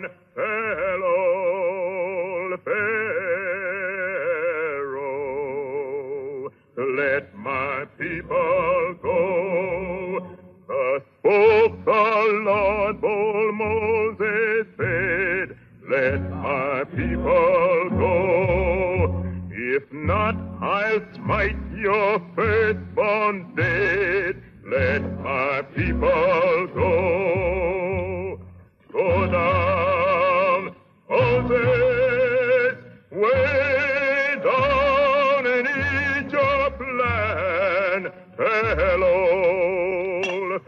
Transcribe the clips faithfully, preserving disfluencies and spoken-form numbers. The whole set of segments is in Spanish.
tell old Pharaoh to let my people go. Thus spoke the Lord, bold Moses said, let my people go. If not, I'll smite your firstborn dead. Let my people go. Go down, Moses, way down in Egypt land. Tell old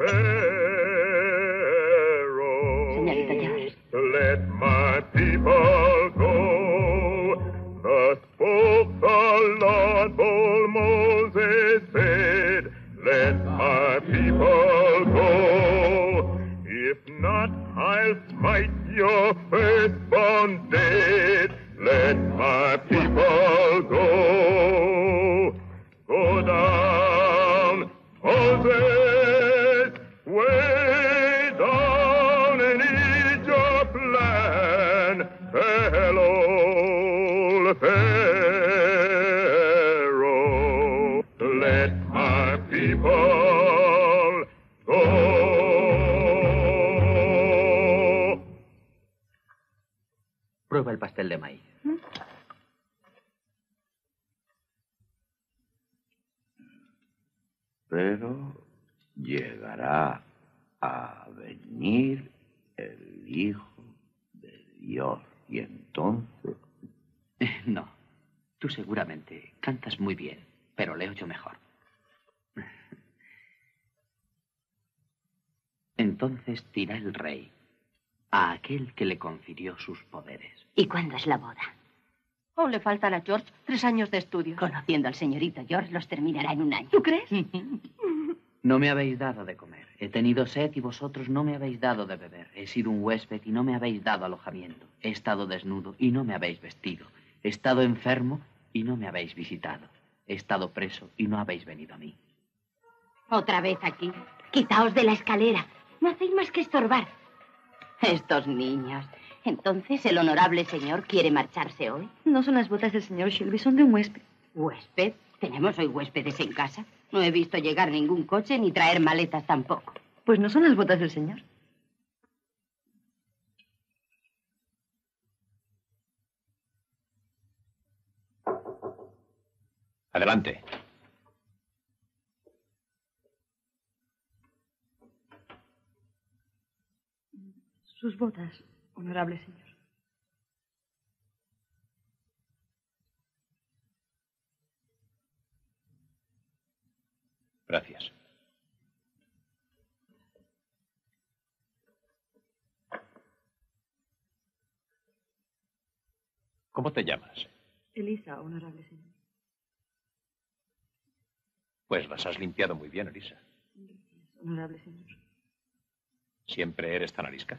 Pharaoh to let my people go. Thus spoke the Lord, bold Moses said, let my people go. If not, I'll smite your firstborn dead. Let my people go. Go down, Moses, way down in Egypt land. Tell old Pharaoh to let my people go. Prueba el pastel de maíz. ¿Mm? Pero llegará a venir el Hijo de Dios y entonces... No, tú seguramente cantas muy bien, pero leo yo mejor. Entonces dirá el rey a aquel que le confirió sus poderes. ¿Y cuándo es la boda? Aún le faltan a George tres años de estudio. Conociendo al señorito George, los terminará en un año. ¿Tú crees? No me habéis dado de comer. He tenido sed y vosotros no me habéis dado de beber. He sido un huésped y no me habéis dado alojamiento. He estado desnudo y no me habéis vestido. He estado enfermo y no me habéis visitado. He estado preso y no habéis venido a mí. Otra vez aquí. Quitaos de la escalera. No hacéis más que estorbar. Estos niños. Entonces, ¿el honorable señor quiere marcharse hoy? No son las botas del señor Shelby, son de un huésped. ¿Huésped? ¿Tenemos hoy huéspedes en casa? No he visto llegar ningún coche ni traer maletas tampoco. Pues no son las botas del señor. Adelante. Sus botas, honorable señor. Gracias. ¿Cómo te llamas? Elisa, honorable señor. Pues las has limpiado muy bien, Elisa. Gracias, honorable señor. ¿Siempre eres tan arisca?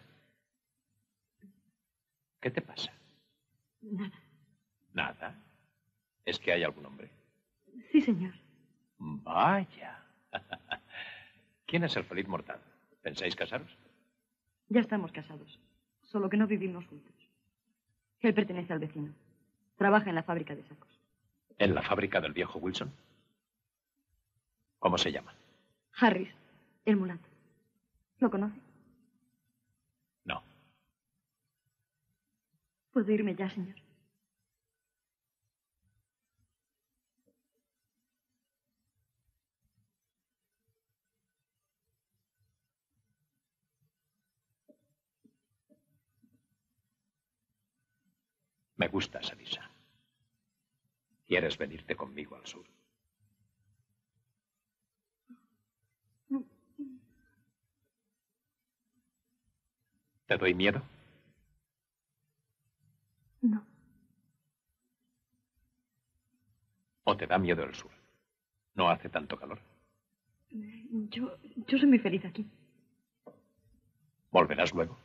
¿Qué te pasa? Nada. ¿Nada? ¿Es que hay algún hombre? Sí, señor. Vaya. ¿Quién es el feliz mortal? ¿Pensáis casaros? Ya estamos casados, solo que no vivimos juntos. Él pertenece al vecino. Trabaja en la fábrica de sacos. ¿En la fábrica del viejo Wilson? ¿Cómo se llama? Harris, el mulato. ¿Lo conoce? No. ¿Puedo irme ya, señor? Me gustas, Elisa. ¿Quieres venirte conmigo al sur? ¿Te doy miedo? No. ¿O te da miedo el sur? ¿No hace tanto calor? Yo, yo soy muy feliz aquí. ¿Volverás luego?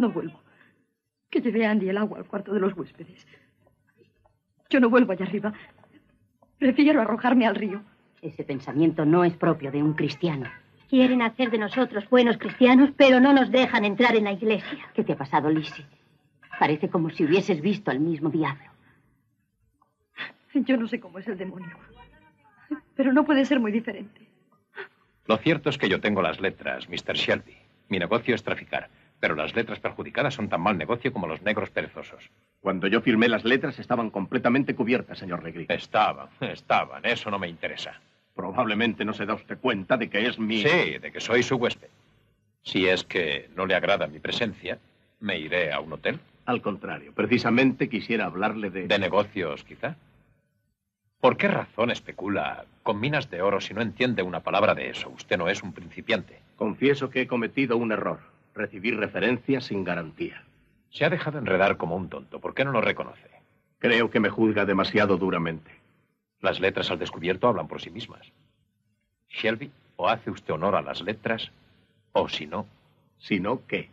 no vuelvo. Que llevé a Andy el agua al cuarto de los huéspedes. Yo no vuelvo allá arriba. Prefiero arrojarme al río. Ese pensamiento no es propio de un cristiano. Quieren hacer de nosotros buenos cristianos, pero no nos dejan entrar en la iglesia. ¿Qué te ha pasado, Lizzie? Parece como si hubieses visto al mismo diablo. Yo no sé cómo es el demonio. Pero no puede ser muy diferente. Lo cierto es que yo tengo las letras, mister Shelby. Mi negocio es traficar, pero las letras perjudicadas son tan mal negocio como los negros perezosos. Cuando yo firmé las letras estaban completamente cubiertas, señor Legree. Estaban, estaban. Eso no me interesa. Probablemente no se da usted cuenta de que es mi... Sí, de que soy su huésped. Si es que no le agrada mi presencia, me iré a un hotel. Al contrario, precisamente quisiera hablarle de... ¿De negocios, quizá? ¿Por qué razón especula con minas de oro si no entiende una palabra de eso? Usted no es un principiante. Confieso que he cometido un error. Recibí referencias sin garantía. Se ha dejado enredar como un tonto. ¿Por qué no lo reconoce? Creo que me juzga demasiado duramente. Las letras al descubierto hablan por sí mismas. Shelby, o hace usted honor a las letras, o si no... ¿Si no qué?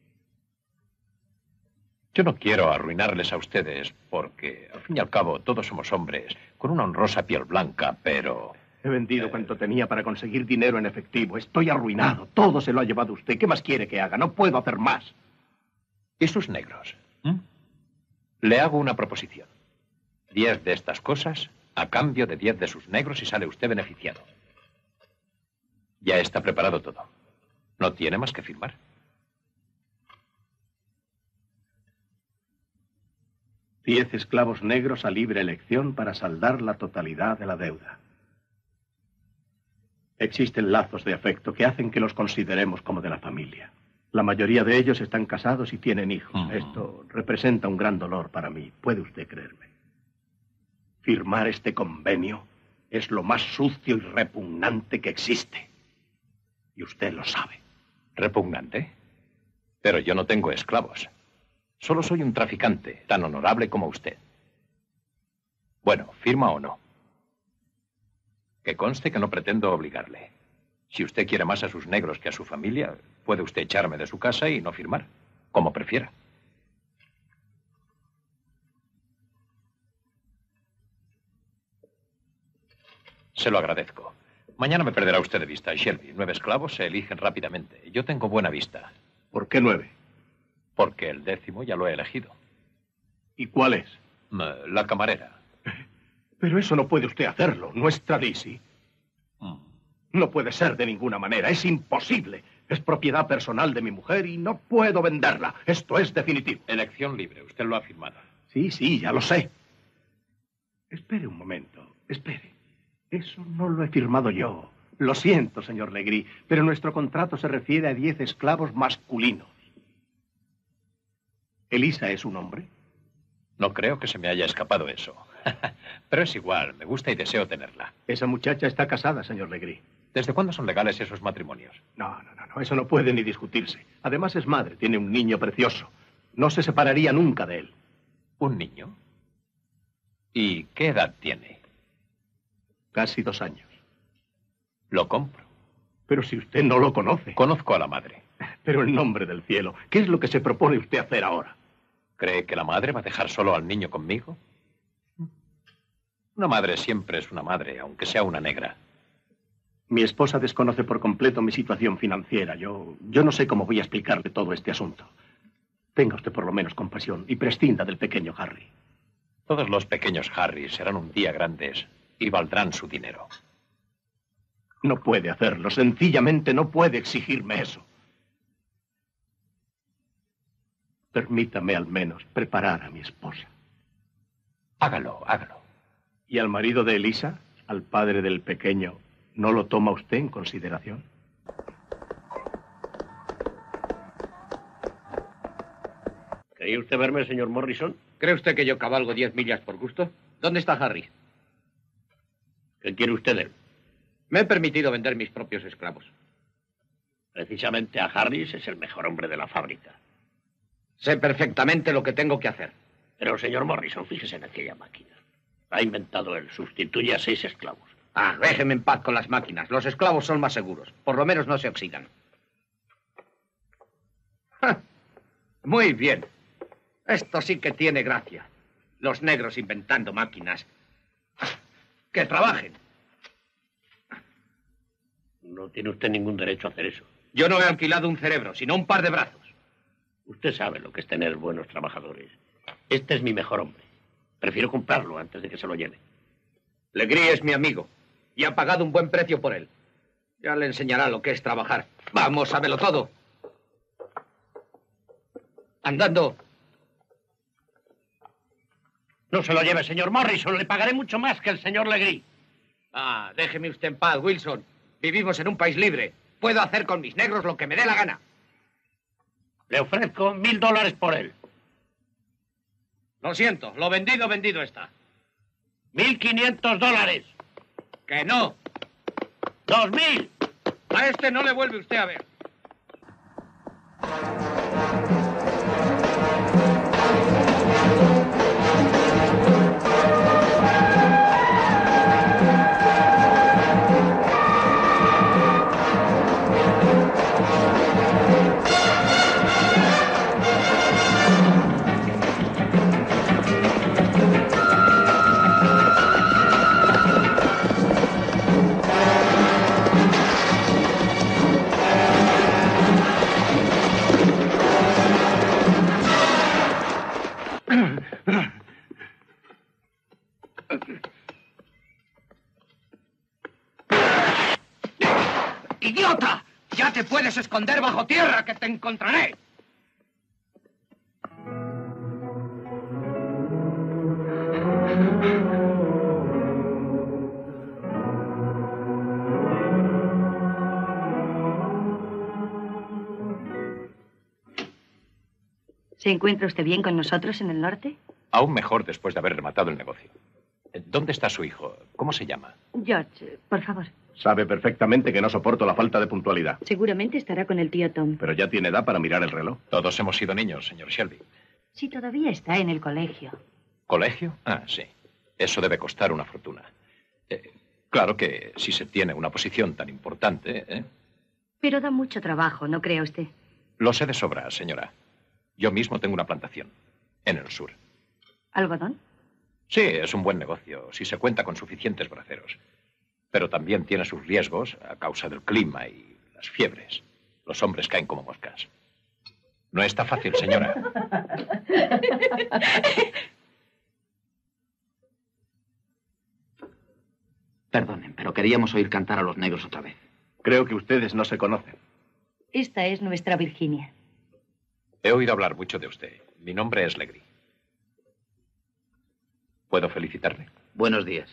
Yo no quiero arruinarles a ustedes porque, al fin y al cabo, todos somos hombres con una honrosa piel blanca, pero... He vendido eh... cuanto tenía para conseguir dinero en efectivo. Estoy arruinado. Todo se lo ha llevado usted. ¿Qué más quiere que haga? No puedo hacer más. ¿Y sus negros? ¿Mm? Le hago una proposición. Diez de estas cosas a cambio de diez de sus negros y sale usted beneficiado. Ya está preparado todo. No tiene más que firmar. Diez esclavos negros a libre elección para saldar la totalidad de la deuda. Existen lazos de afecto que hacen que los consideremos como de la familia. La mayoría de ellos están casados y tienen hijos. Uh-huh. Esto representa un gran dolor para mí, puede usted creerme. Firmar este convenio es lo más sucio y repugnante que existe. Y usted lo sabe. ¿Repugnante? Pero yo no tengo esclavos. Solo soy un traficante, tan honorable como usted. Bueno, ¿firma o no? Que conste que no pretendo obligarle. Si usted quiere más a sus negros que a su familia, puede usted echarme de su casa y no firmar, como prefiera. Se lo agradezco. Mañana me perderá usted de vista, Shelby. Nueve esclavos se eligen rápidamente. Yo tengo buena vista. ¿Por qué nueve? Porque el décimo ya lo he elegido. ¿Y cuál es? La camarera. Pero eso no puede usted hacerlo. Nuestra Lizzie. Mm. No puede ser de ninguna manera. Es imposible. Es propiedad personal de mi mujer y no puedo venderla. Esto es definitivo. Elección libre. Usted lo ha firmado. Sí, sí, ya lo sé. Espere un momento. Espere. Eso no lo he firmado yo. Lo siento, señor Legree, pero nuestro contrato se refiere a diez esclavos masculinos. ¿Elisa es un hombre? No creo que se me haya escapado eso. Pero es igual, me gusta y deseo tenerla. Esa muchacha está casada, señor Legree. ¿Desde cuándo son legales esos matrimonios? No, no, no, no, eso no puede ni discutirse. Además es madre, tiene un niño precioso. No se separaría nunca de él. ¿Un niño? ¿Y qué edad tiene? Casi dos años. Lo compro. Pero si usted no lo conoce. Conozco a la madre. Pero en nombre del cielo, ¿qué es lo que se propone usted hacer ahora? ¿Cree que la madre va a dejar solo al niño conmigo? Una madre siempre es una madre, aunque sea una negra. Mi esposa desconoce por completo mi situación financiera. Yo, yo no sé cómo voy a explicarle todo este asunto. Tenga usted por lo menos compasión y prescinda del pequeño Harry. Todos los pequeños Harry serán un día grandes y valdrán su dinero. No puede hacerlo. Sencillamente no puede exigirme eso. Permítame al menos preparar a mi esposa. Hágalo, hágalo. ¿Y al marido de Elisa, al padre del pequeño, no lo toma usted en consideración? ¿Quería usted verme, señor Morrison? ¿Cree usted que yo cabalgo diez millas por gusto? ¿Dónde está Harry? ¿Qué quiere usted de él? Me he permitido vender mis propios esclavos. Precisamente a Harris es el mejor hombre de la fábrica. Sé perfectamente lo que tengo que hacer. Pero, señor Morrison, fíjese en aquella máquina. Ha inventado él. Sustituye a seis esclavos. Ah, déjeme en paz con las máquinas. Los esclavos son más seguros. Por lo menos no se oxidan. ¡Ja! Muy bien. Esto sí que tiene gracia. Los negros inventando máquinas. Que trabajen. No tiene usted ningún derecho a hacer eso. Yo no he alquilado un cerebro, sino un par de brazos. Usted sabe lo que es tener buenos trabajadores. Este es mi mejor hombre. Prefiero comprarlo antes de que se lo lleve. Legree es mi amigo y ha pagado un buen precio por él. Ya le enseñará lo que es trabajar. Vamos, sábelo todo. Andando. No se lo lleve, señor Morrison. Le pagaré mucho más que el señor Legree. Ah, déjeme usted en paz, Wilson. Vivimos en un país libre. Puedo hacer con mis negros lo que me dé la gana. Le ofrezco mil dólares por él. Lo siento, lo vendido, vendido está. Mil quinientos dólares. Que no. Dos mil. A este no le vuelve usted a ver. ¡Idiota! ¡Ya te puedes esconder bajo tierra, que te encontraré! ¿Se encuentra usted bien con nosotros en el norte? Aún mejor después de haber rematado el negocio. ¿Dónde está su hijo? ¿Cómo se llama? George, por favor. Sabe perfectamente que no soporto la falta de puntualidad. Seguramente estará con el tío Tom. Pero ya tiene edad para mirar el reloj. Todos hemos sido niños, señor Shelby. Sí, todavía está en el colegio. ¿Colegio? Ah, sí. Eso debe costar una fortuna. Eh, claro que si se tiene una posición tan importante... ¿eh? Pero da mucho trabajo, ¿no cree usted? Lo sé de sobra, señora. Yo mismo tengo una plantación, en el sur. ¿Algodón? Sí, es un buen negocio, si se cuenta con suficientes braceros. Pero también tiene sus riesgos a causa del clima y las fiebres. Los hombres caen como moscas. No está fácil, señora. Perdonen, pero queríamos oír cantar a los negros otra vez. Creo que ustedes no se conocen. Esta es nuestra Virginia. He oído hablar mucho de usted. Mi nombre es Legree. ¿Puedo felicitarle? Buenos días.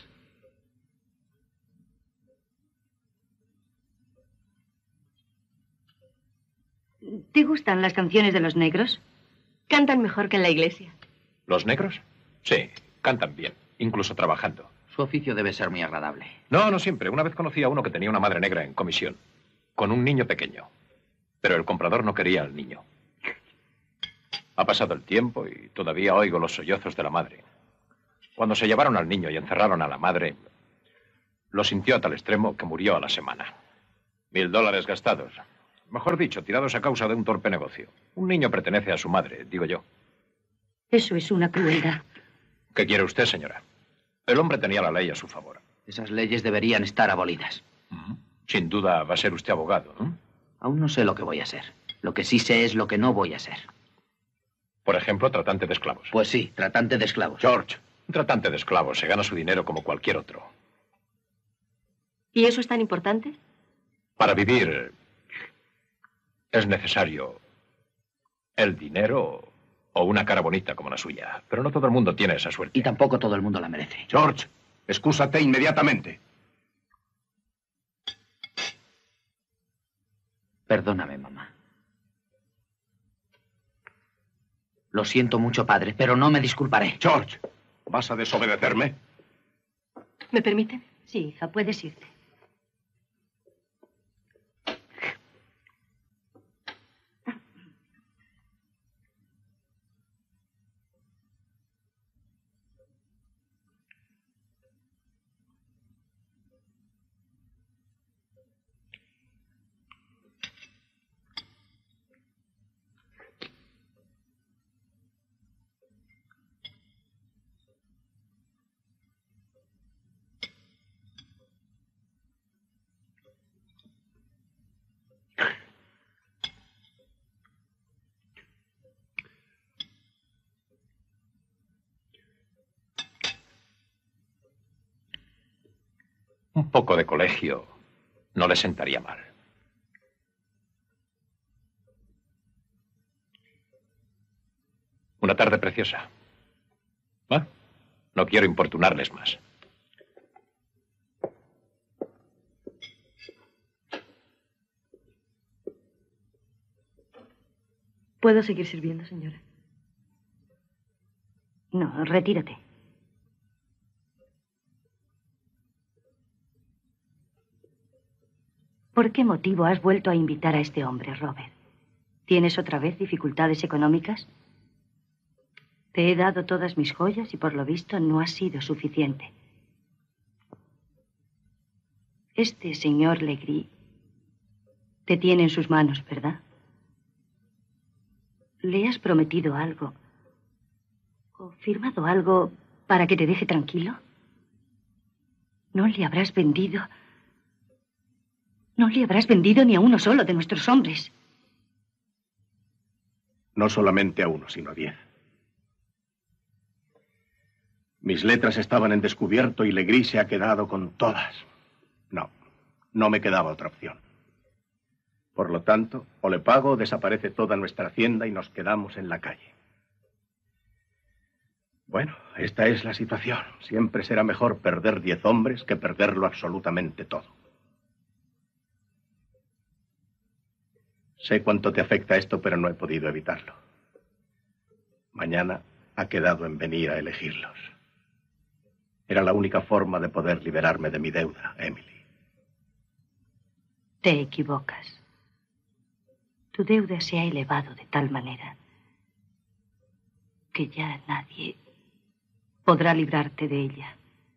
¿Te gustan las canciones de los negros? Cantan mejor que en la iglesia. ¿Los negros? Sí, cantan bien, incluso trabajando. Su oficio debe ser muy agradable. No, no siempre. Una vez conocí a uno que tenía una madre negra en comisión, con un niño pequeño. Pero el comprador no quería al niño. Ha pasado el tiempo y todavía oigo los sollozos de la madre. Cuando se llevaron al niño y encerraron a la madre, lo sintió a tal extremo que murió a la semana. Mil dólares gastados. Mejor dicho, tirados a causa de un torpe negocio. Un niño pertenece a su madre, digo yo. Eso es una crueldad. ¿Qué quiere usted, señora? El hombre tenía la ley a su favor. Esas leyes deberían estar abolidas. Uh-huh. Sin duda va a ser usted abogado, ¿no? Aún no sé lo que voy a ser. Lo que sí sé es lo que no voy a ser. Por ejemplo, tratante de esclavos. Pues sí, tratante de esclavos. George, un tratante de esclavos se gana su dinero como cualquier otro. ¿Y eso es tan importante? Para vivir es necesario el dinero o una cara bonita como la suya. Pero no todo el mundo tiene esa suerte. Y tampoco todo el mundo la merece. George, excúsate inmediatamente. Perdóname, mamá. Lo siento mucho, padre, pero no me disculparé. George, ¿vas a desobedecerme? ¿Me permiten? Sí, hija, puedes irte. Un poco de colegio no le sentaría mal. Una tarde preciosa. ¿Va? No quiero importunarles más. ¿Puedo seguir sirviendo, señora? No, retírate. ¿Por qué motivo has vuelto a invitar a este hombre, Robert? ¿Tienes otra vez dificultades económicas? Te he dado todas mis joyas y por lo visto no ha sido suficiente. Este señor Legree te tiene en sus manos, ¿verdad? ¿Le has prometido algo o firmado algo para que te deje tranquilo? ¿No le habrás vendido? No le habrás vendido ni a uno solo de nuestros hombres. No solamente a uno, sino a diez. Mis letras estaban en descubierto y Legree se ha quedado con todas. No, no me quedaba otra opción. Por lo tanto, o le pago o desaparece toda nuestra hacienda y nos quedamos en la calle. Bueno, esta es la situación. Siempre será mejor perder diez hombres que perderlo absolutamente todo. Sé cuánto te afecta esto, pero no he podido evitarlo. Mañana ha quedado en venir a elegirlos. Era la única forma de poder liberarme de mi deuda, Emily. Te equivocas. Tu deuda se ha elevado de tal manera que ya nadie podrá librarte de ella.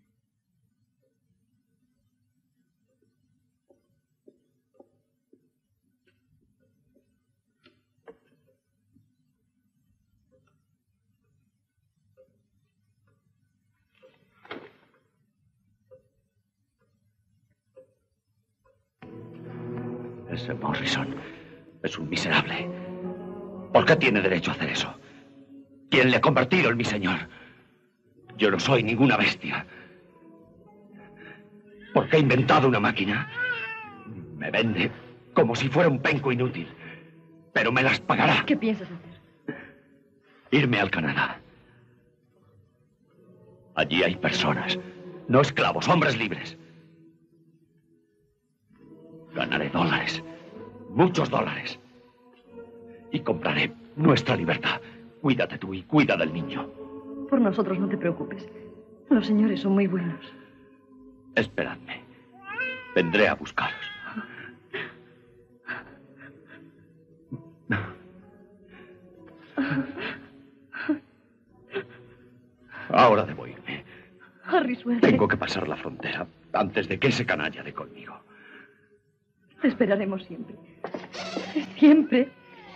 Ese Morrison es un miserable. ¿Por qué tiene derecho a hacer eso? ¿Quién le ha convertido en mi señor? Yo no soy ninguna bestia. ¿Por qué ha inventado una máquina? Me vende como si fuera un penco inútil. Pero me las pagará. ¿Qué piensas hacer? Irme al Canadá. Allí hay personas, no esclavos, hombres libres. Ganaré dólares, muchos dólares. Y compraré nuestra libertad. Cuídate tú y cuida del niño. Por nosotros no te preocupes. Los señores son muy buenos. Esperadme. Vendré a buscaros. Ahora debo irme. Harry, suerte. Tengo que pasar la frontera antes de que ese canalla dé conmigo. Te esperaremos siempre. Siempre.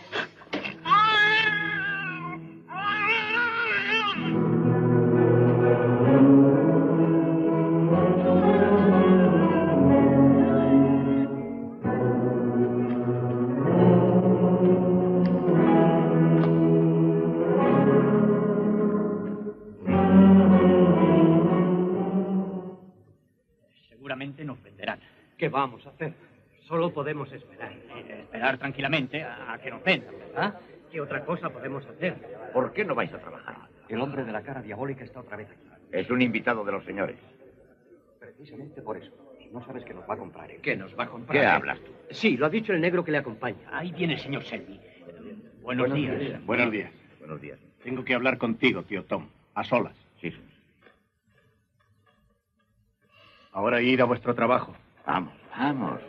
Seguramente nos venderán. ¿Qué vamos a hacer? Solo podemos esperar. Esperar tranquilamente a, a que nos vendan, ¿verdad? ¿Qué otra cosa podemos hacer? ¿Por qué no vais a trabajar? El hombre de la cara diabólica está otra vez aquí. Es un invitado de los señores. Precisamente por eso. No sabes que nos va a comprar. ¿eh? ¿Qué nos va a comprar? ¿Qué hablas tú? Sí, lo ha dicho el negro que le acompaña. Ahí viene el señor Selby. Buenos, Buenos días. días. Buenos días. Buenos días. Tengo que hablar contigo, tío Tom. A solas. Sí, señor. Ahora ir a vuestro trabajo. Vamos, vamos.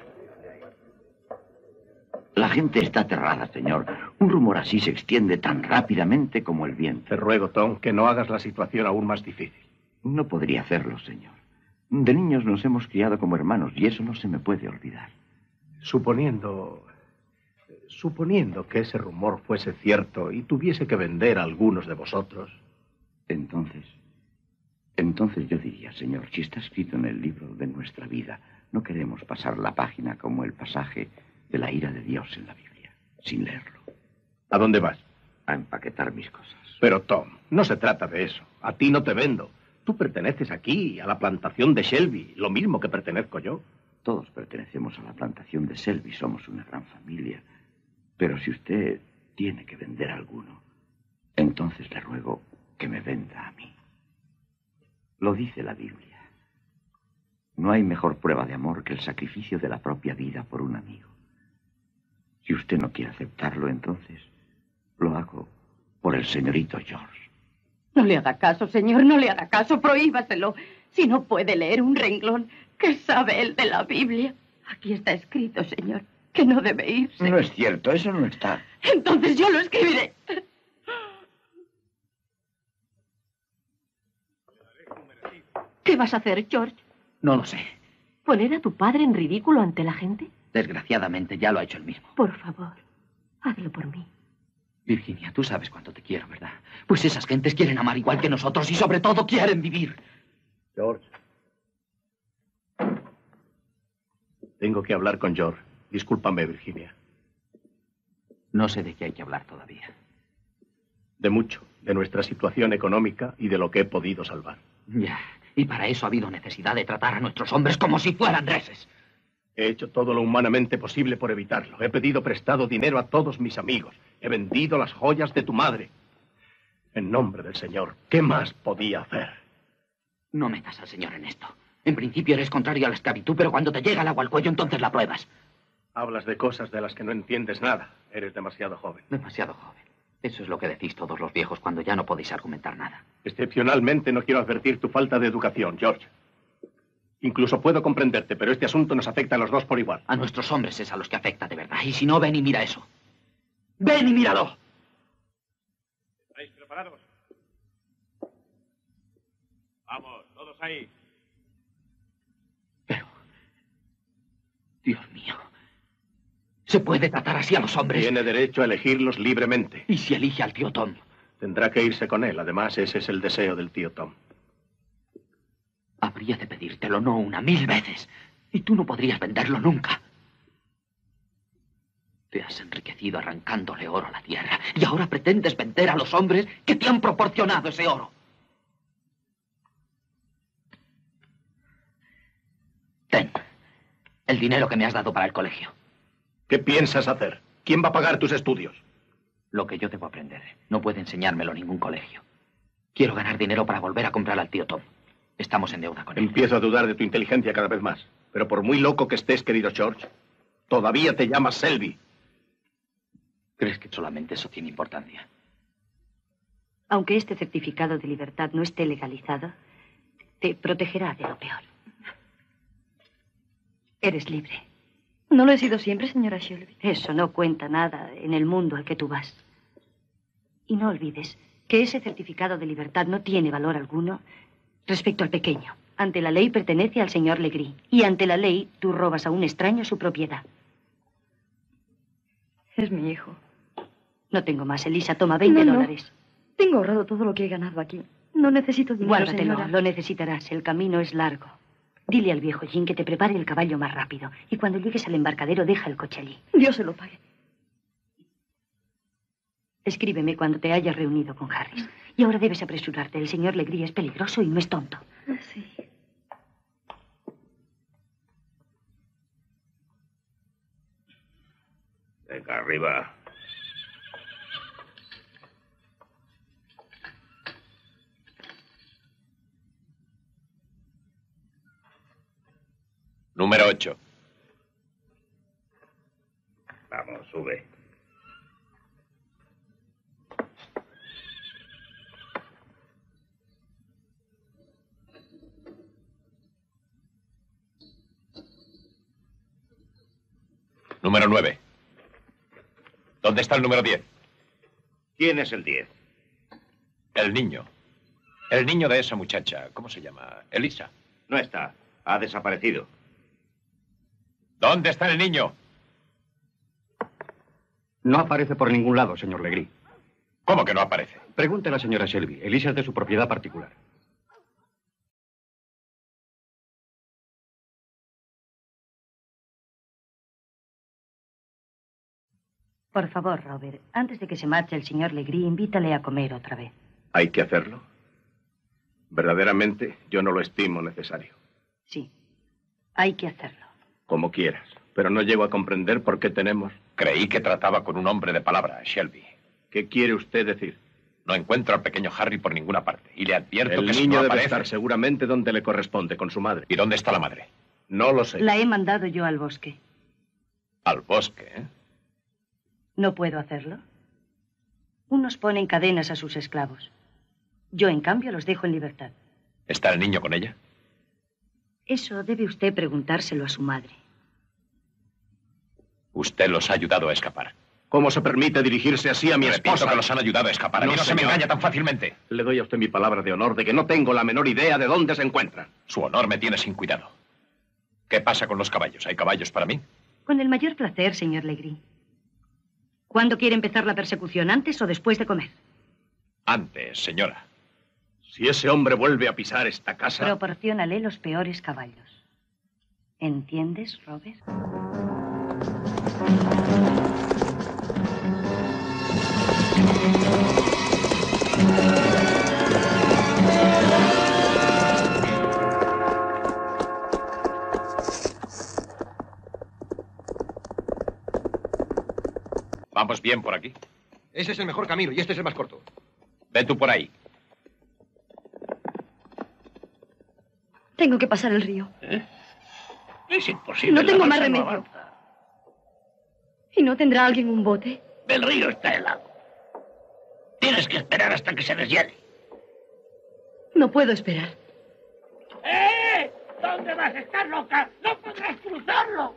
La gente está aterrada, señor. Un rumor así se extiende tan rápidamente como el viento. Te ruego, Tom, que no hagas la situación aún más difícil. No podría hacerlo, señor. De niños nos hemos criado como hermanos y eso no se me puede olvidar. Suponiendo... Suponiendo que ese rumor fuese cierto y tuviese que vender a algunos de vosotros. Entonces... Entonces yo diría, señor, si está escrito en el libro de nuestra vida, no queremos pasar la página como el pasaje de la ira de Dios en la Biblia, sin leerlo. ¿A dónde vas? A empaquetar mis cosas. Pero, Tom, no se trata de eso. A ti no te vendo. Tú perteneces aquí, a la plantación de Shelby, lo mismo que pertenezco yo. Todos pertenecemos a la plantación de Shelby, somos una gran familia. Pero si usted tiene que vender a alguno, entonces le ruego que me venda a mí. Lo dice la Biblia. No hay mejor prueba de amor que el sacrificio de la propia vida por un amigo. Si usted no quiere aceptarlo, entonces lo hago por el señorito George. No le haga caso, señor, no le haga caso, prohíbaselo. Si no puede leer un renglón, ¿qué sabe él de la Biblia? Aquí está escrito, señor, que no debe irse. No es cierto, eso no está. Entonces yo lo escribiré. ¿Qué vas a hacer, George? No lo sé. ¿Poner a tu padre en ridículo ante la gente? Desgraciadamente ya lo ha hecho él mismo. Por favor, hazlo por mí. Virginia, tú sabes cuánto te quiero, ¿verdad? Pues esas gentes quieren amar igual que nosotros y sobre todo quieren vivir. George. Tengo que hablar con George. Discúlpame, Virginia. No sé de qué hay que hablar todavía. De mucho, de nuestra situación económica y de lo que he podido salvar. Ya, y para eso ha habido necesidad de tratar a nuestros hombres como si fueran reses. He hecho todo lo humanamente posible por evitarlo. He pedido prestado dinero a todos mis amigos. He vendido las joyas de tu madre. En nombre del Señor, ¿qué más podía hacer? No metas al Señor en esto. En principio eres contrario a la esclavitud, pero cuando te llega el agua al cuello, entonces la pruebas. Hablas de cosas de las que no entiendes nada. Eres demasiado joven. Demasiado joven. Eso es lo que decís todos los viejos cuando ya no podéis argumentar nada. Excepcionalmente no quiero advertir tu falta de educación, George. Incluso puedo comprenderte, pero este asunto nos afecta a los dos por igual. A nuestros hombres es a los que afecta de verdad. Y si no, ven y mira eso. ¡Ven y míralo! ¿Estáis preparados? Vamos, todos ahí. Pero... Dios mío. ¿Se puede tratar así a los hombres? Tiene derecho a elegirlos libremente. ¿Y si elige al tío Tom? Tendrá que irse con él. Además, ese es el deseo del tío Tom. Habría de pedírtelo no una, mil veces. Y tú no podrías venderlo nunca. Te has enriquecido arrancándole oro a la tierra. Y ahora pretendes vender a los hombres que te han proporcionado ese oro. Ten. El dinero que me has dado para el colegio. ¿Qué piensas hacer? ¿Quién va a pagar tus estudios? Lo que yo debo aprender. No puede enseñármelo ningún colegio. Quiero ganar dinero para volver a comprar al tío Tom. Estamos en deuda con él. Empiezo a dudar de tu inteligencia cada vez más. Pero por muy loco que estés, querido George, todavía te llamas Selby. ¿Crees que solamente eso tiene importancia? Aunque este certificado de libertad no esté legalizado, te protegerá de lo peor. Eres libre. No lo he sido siempre, señora Shelby. Eso no cuenta nada en el mundo al que tú vas. Y no olvides que ese certificado de libertad no tiene valor alguno respecto al pequeño. Ante la ley pertenece al señor Legree. Y ante la ley tú robas a un extraño su propiedad. Es mi hijo. No tengo más, Elisa. Toma veinte no, no. dólares. Tengo ahorrado todo lo que he ganado aquí. No necesito dinero, Guárdatelo. señora. Lo necesitarás. El camino es largo. Dile al viejo Jim que te prepare el caballo más rápido. Y cuando llegues al embarcadero, deja el coche allí. Dios se lo pague. Escríbeme cuando te hayas reunido con Harris. Y ahora debes apresurarte. El señor Legree es peligroso y no es tonto. Sí. Venga, arriba. Número ocho. Vamos, sube. Número nueve. ¿Dónde está el número diez? ¿Quién es el diez? El niño. El niño de esa muchacha. ¿Cómo se llama? Elisa. No está. Ha desaparecido. ¿Dónde está el niño? No aparece por ningún lado, señor Legree. ¿Cómo que no aparece? Pregunte a la señora Shelby. Elisa es de su propiedad particular. Por favor, Robert, antes de que se marche el señor Legree, invítale a comer otra vez. ¿Hay que hacerlo? Verdaderamente, yo no lo estimo necesario. Sí, hay que hacerlo. Como quieras, pero no llego a comprender por qué tenemos... Creí que trataba con un hombre de palabra, Shelby. ¿Qué quiere usted decir? No encuentro al pequeño Harry por ninguna parte. Y le advierto El que si niño no debe aparece... estar seguramente donde le corresponde, con su madre. ¿Y dónde está la madre? No lo sé. La he mandado yo al bosque. Al bosque, ¿eh? ¿No puedo hacerlo? Unos ponen cadenas a sus esclavos. Yo, en cambio, los dejo en libertad. ¿Está el niño con ella? Eso debe usted preguntárselo a su madre. Usted los ha ayudado a escapar. ¿Cómo se permite dirigirse así a mi Repito esposa? que los han ayudado a escapar. A mí no, no se me engaña tan fácilmente. Le doy a usted mi palabra de honor de que no tengo la menor idea de dónde se encuentran. Su honor me tiene sin cuidado. ¿Qué pasa con los caballos? ¿Hay caballos para mí? Con el mayor placer, señor Legree. ¿Cuándo quiere empezar la persecución? ¿Antes o después de comer? Antes, señora. Si ese hombre vuelve a pisar esta casa... Proporciónale los peores caballos. ¿Entiendes, Robert? Vamos bien por aquí. Ese es el mejor camino y este es el más corto. Ve tú por ahí. Tengo que pasar el río. ¿Eh? Es imposible. No tengo la más balsa no remedio. avanza. ¿Y no tendrá alguien un bote? El río está helado. Tienes que esperar hasta que se deshiele. No puedo esperar. ¡Eh! ¿Dónde vas a estar, loca? ¡No podrás cruzarlo!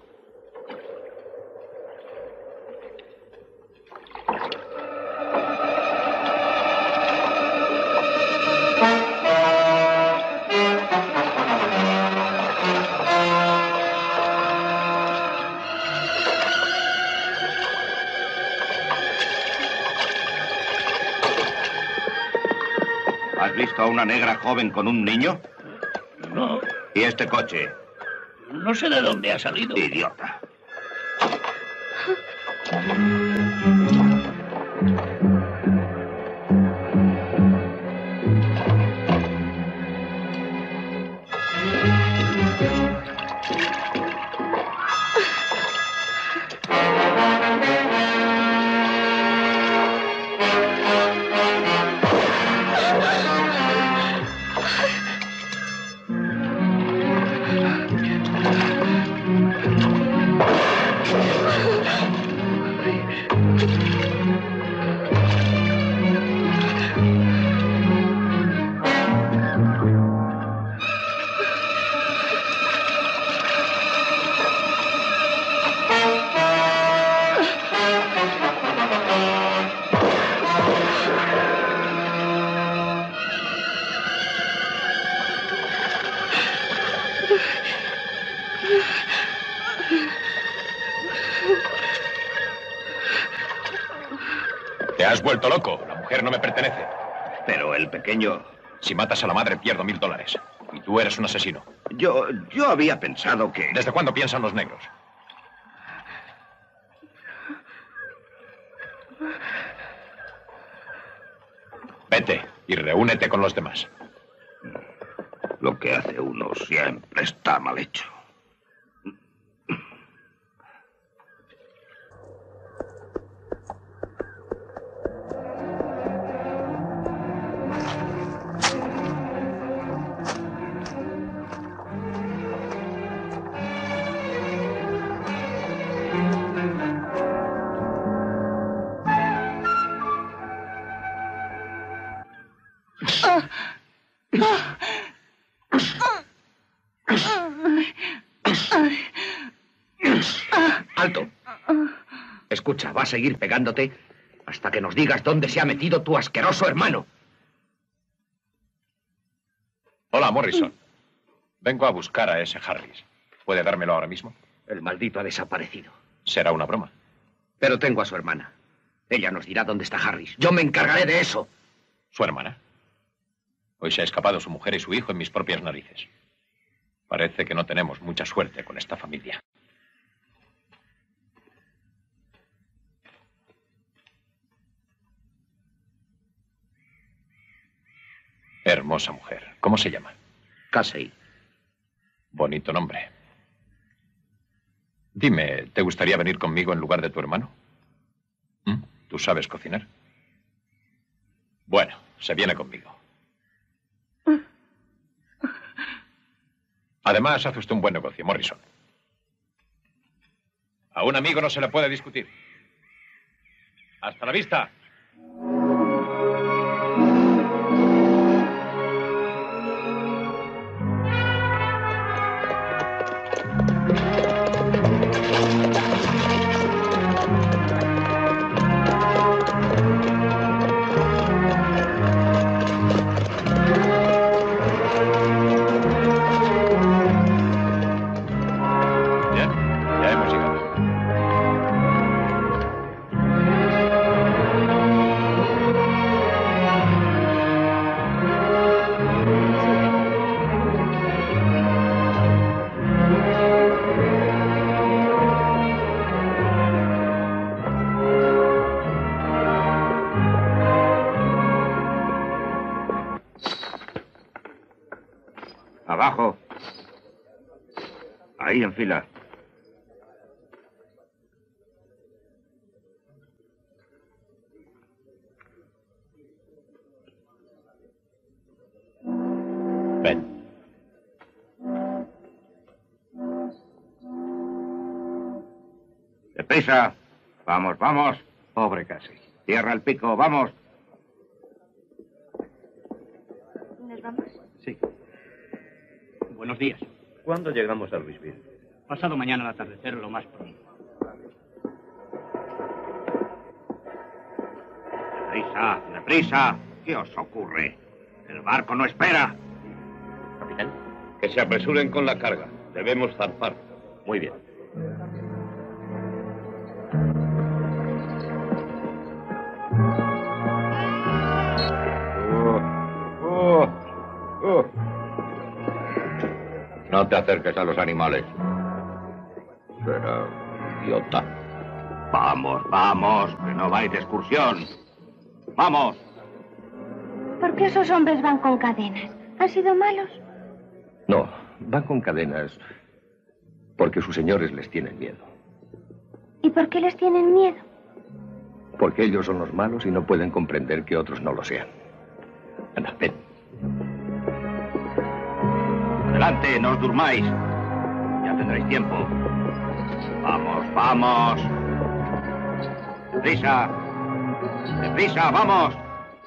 ¿Has visto a una negra joven con un niño? No. ¿Y este coche? No sé de dónde ha salido. Idiota. Te has vuelto loco. La mujer no me pertenece. Pero el pequeño... Si matas a la madre, pierdo mil dólares. Y tú eres un asesino. Yo... yo había pensado que... ¿Desde cuándo piensan los negros? Vete y reúnete con los demás. Lo que hace uno siempre está mal hecho. ¡Alto! Escucha, va a seguir pegándote hasta que nos digas dónde se ha metido tu asqueroso hermano. Hola, Morrison. Vengo a buscar a ese Harris. ¿Puede dármelo ahora mismo? El maldito ha desaparecido. Será una broma. Pero tengo a su hermana. Ella nos dirá dónde está Harris. Yo me encargaré de eso. ¿Su hermana? Hoy se ha escapado su mujer y su hijo en mis propias narices. Parece que no tenemos mucha suerte con esta familia. Hermosa mujer. ¿Cómo se llama? Casey. Bonito nombre. Dime, ¿te gustaría venir conmigo en lugar de tu hermano? ¿Mm? ¿Tú sabes cocinar? Bueno, se viene conmigo. Además, hace usted un buen negocio, Morrison. A un amigo no se le puede discutir. Hasta la vista. Abajo. Ahí en fila. Ven. Deprisa. Vamos, vamos. Pobre Casey. Cierra el pico, vamos. ¿Nos vamos? Sí. Buenos días. ¿Cuándo llegamos a Louisville? Pasado mañana al atardecer, lo más pronto. Deprisa, deprisa. ¿Qué os ocurre? El barco no espera. Capitán, que se apresuren con la carga. Debemos zarpar. Muy bien. Oh, oh, oh. No te acerques a los animales. Será idiota. Vamos, vamos, que no vais de excursión. ¡Vamos! ¿Por qué esos hombres van con cadenas? ¿Han sido malos? No, van con cadenas porque sus señores les tienen miedo. ¿Y por qué les tienen miedo? Porque ellos son los malos y no pueden comprender que otros no lo sean. Anda, ven. Adelante, no os durmáis. Ya tendréis tiempo. Vamos, vamos. Deprisa. Deprisa, vamos.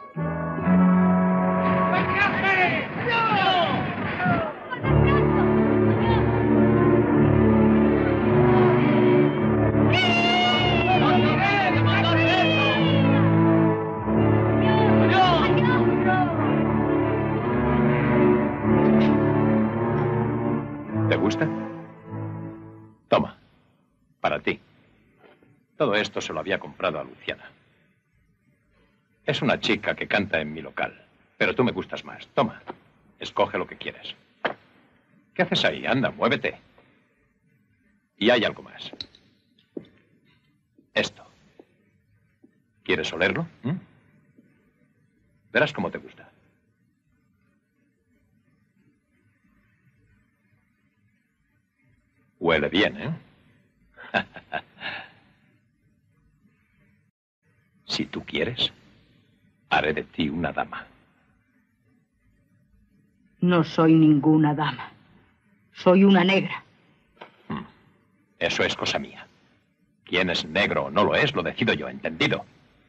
¿Te gusta? Toma, para ti. Todo esto se lo había comprado a Luciana. Es una chica que canta en mi local, pero tú me gustas más. Toma, escoge lo que quieres. ¿Qué haces ahí? Anda, muévete. Y hay algo más. Esto. ¿Quieres olerlo? ¿Mm? Verás cómo te gusta. Huele bien, ¿eh? Si tú quieres, haré de ti una dama. No soy ninguna dama. Soy una negra. Hmm. Eso es cosa mía. Quién es negro o no lo es, lo decido yo, ¿entendido?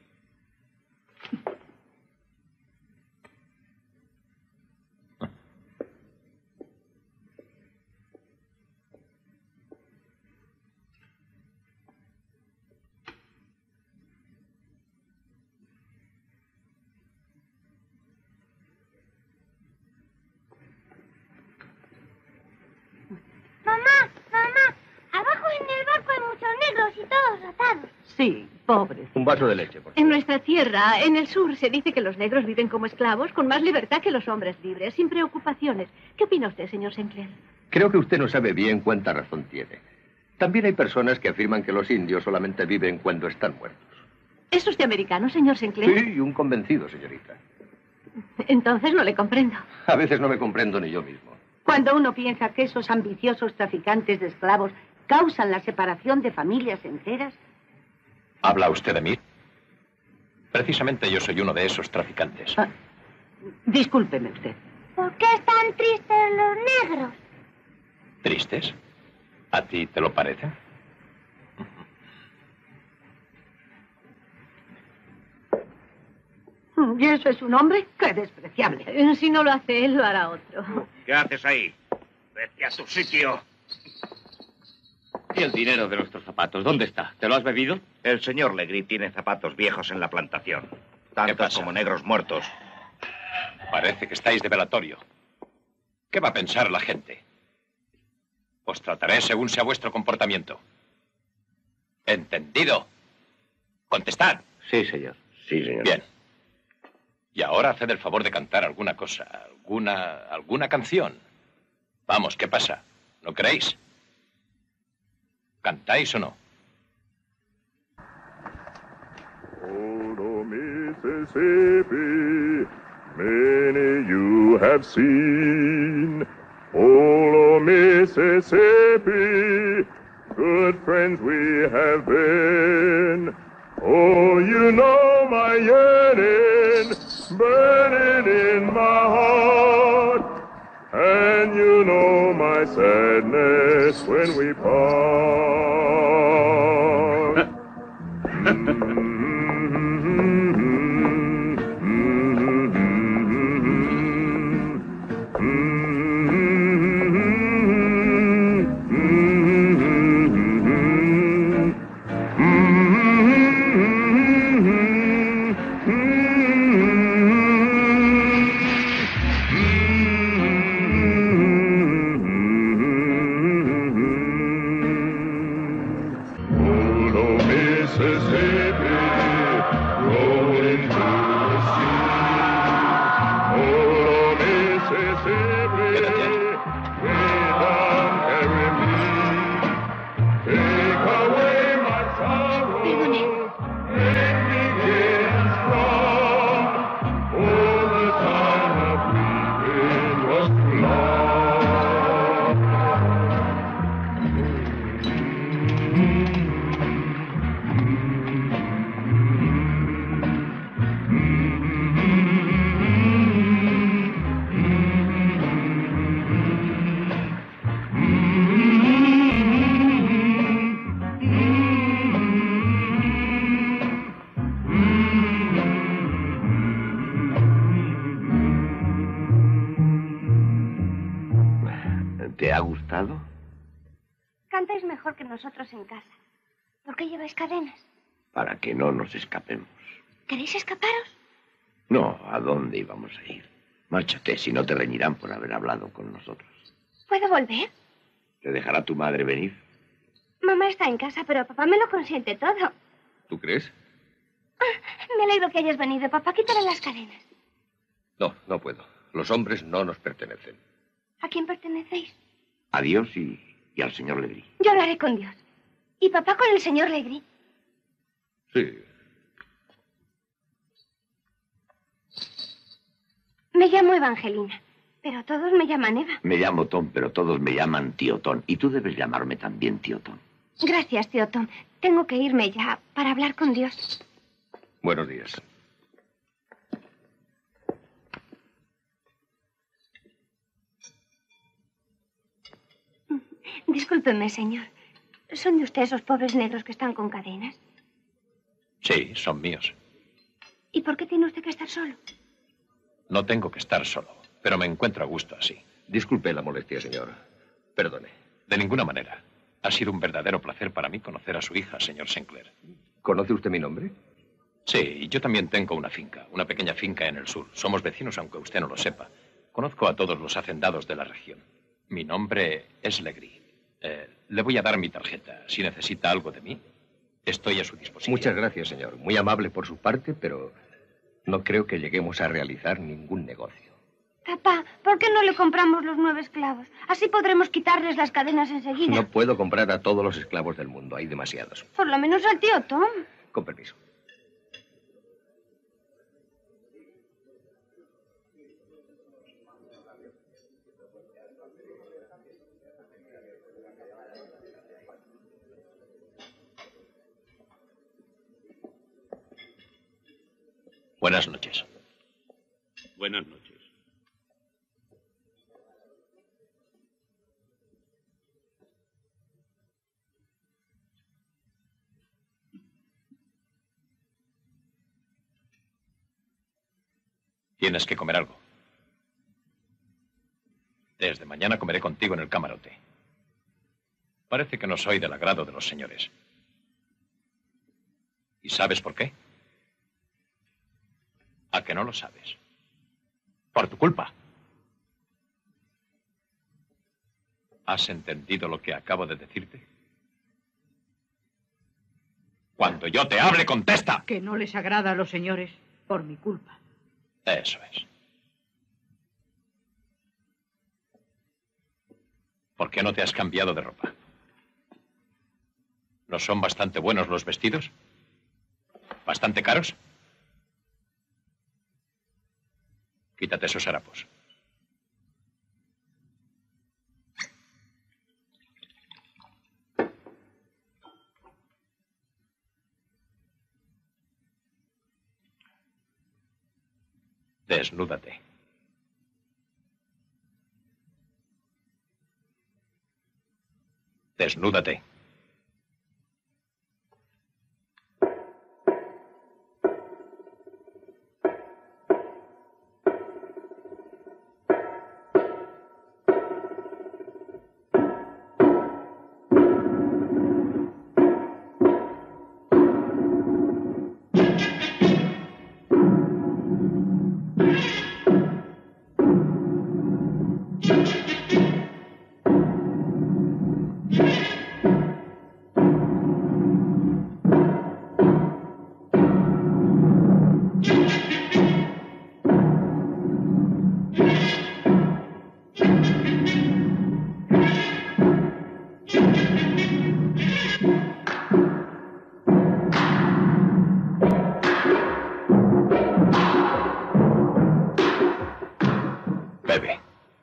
Mamá, mamá, abajo en el barco hay muchos negros y todos atados. Sí, pobre. Un vaso de leche, por favor. En nuestra tierra, en el sur, se dice que los negros viven como esclavos con más libertad que los hombres libres, sin preocupaciones. ¿Qué opina usted, señor Sinclair? Creo que usted no sabe bien cuánta razón tiene. También hay personas que afirman que los indios solamente viven cuando están muertos. ¿Es usted americano, señor Sinclair? Sí, un convencido, señorita. Entonces no le comprendo. A veces no me comprendo ni yo mismo. Cuando uno piensa que esos ambiciosos traficantes de esclavos causan la separación de familias enteras. ¿Habla usted de mí? Precisamente yo soy uno de esos traficantes. Ah, discúlpeme usted. ¿Por qué están tristes los negros? ¿Tristes? ¿A ti te lo parece? ¿Y eso es un hombre? ¡Qué despreciable! Si no lo hace él, lo hará otro. ¿Qué haces ahí? Vete a tu sitio. ¿Y el dinero de nuestros zapatos? ¿Dónde está? ¿Te lo has bebido? El señor Legree tiene zapatos viejos en la plantación. Tantos como negros muertos. Parece que estáis de velatorio. ¿Qué va a pensar la gente? Os trataré según sea vuestro comportamiento. ¿Entendido? Contestad. Sí, señor. Sí, señor. Bien. Y ahora haced el favor de cantar alguna cosa, alguna, alguna canción. Vamos, ¿qué pasa? ¿No queréis? ¿Cantáis o no? Oh, Mississippi, many you have seen. Oh, Mississippi, good friends we have been. Oh, you know my yearning, burning in my heart, and you know my sadness when we part. ¿Te ha gustado? Cantáis mejor que nosotros en casa. ¿Por qué lleváis cadenas? Para que no nos escapemos. ¿Queréis escaparos? No, ¿a dónde íbamos a ir? Márchate, si no te reñirán por haber hablado con nosotros. ¿Puedo volver? ¿Te dejará tu madre venir? Mamá está en casa, pero papá me lo consiente todo. ¿Tú crees? Ah, me alegro que hayas venido, papá. Quítale las cadenas. No, no puedo. Los hombres no nos pertenecen. ¿A quién pertenecéis? A Dios y, y al señor Legree. Yo lo haré con Dios. ¿Y papá con el señor Legree? Sí. Me llamo Evangelina, pero todos me llaman Eva. Me llamo Tom, pero todos me llaman tío Tom. Y tú debes llamarme también tío Tom. Gracias, tío Tom. Tengo que irme ya para hablar con Dios. Buenos días. Discúlpeme, señor. ¿Son de usted esos pobres negros que están con cadenas? Sí, son míos. ¿Y por qué tiene usted que estar solo? No tengo que estar solo, pero me encuentro a gusto así. Disculpe la molestia, señor. Perdone. De ninguna manera. Ha sido un verdadero placer para mí conocer a su hija, señor Sinclair. ¿Conoce usted mi nombre? Sí, yo también tengo una finca, una pequeña finca en el sur. Somos vecinos, aunque usted no lo sepa. Conozco a todos los hacendados de la región. Mi nombre es Legree. Eh, le voy a dar mi tarjeta. Si necesita algo de mí, estoy a su disposición. Muchas gracias, señor. Muy amable por su parte, pero no creo que lleguemos a realizar ningún negocio. Papá, ¿por qué no le compramos los nueve esclavos? Así podremos quitarles las cadenas enseguida. No puedo comprar a todos los esclavos del mundo. Hay demasiados. Por lo menos al tío Tom. Con permiso. Buenas noches. Buenas noches. Tienes que comer algo. Desde mañana comeré contigo en el camarote. Parece que no soy del agrado de los señores. ¿Y sabes por qué? ¿A que no lo sabes? Por tu culpa. ¿Has entendido lo que acabo de decirte? Cuando yo te hable, contesta. Que no les agrada a los señores por mi culpa. Eso es. ¿Por qué no te has cambiado de ropa? ¿No son bastante buenos los vestidos? ¿Bastante caros? Quítate esos harapos. Desnúdate. Desnúdate. Bebe.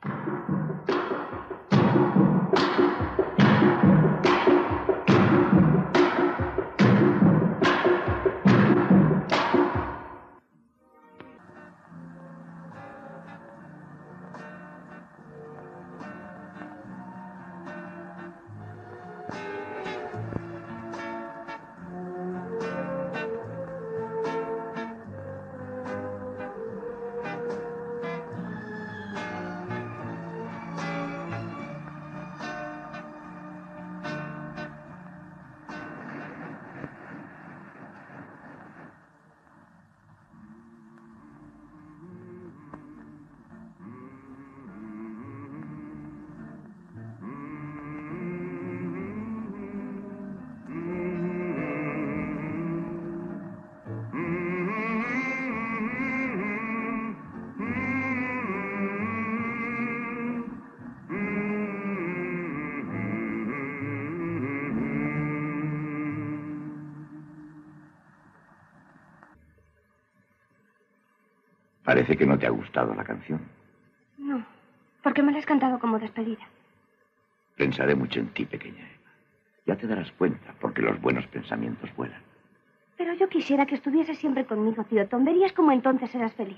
Parece que no te ha gustado la canción. No, porque me la has cantado como despedida. Pensaré mucho en ti, pequeña Eva. Ya te darás cuenta, porque los buenos pensamientos vuelan. Pero yo quisiera que estuvieses siempre conmigo, tío Tom. Verías cómo entonces serás feliz.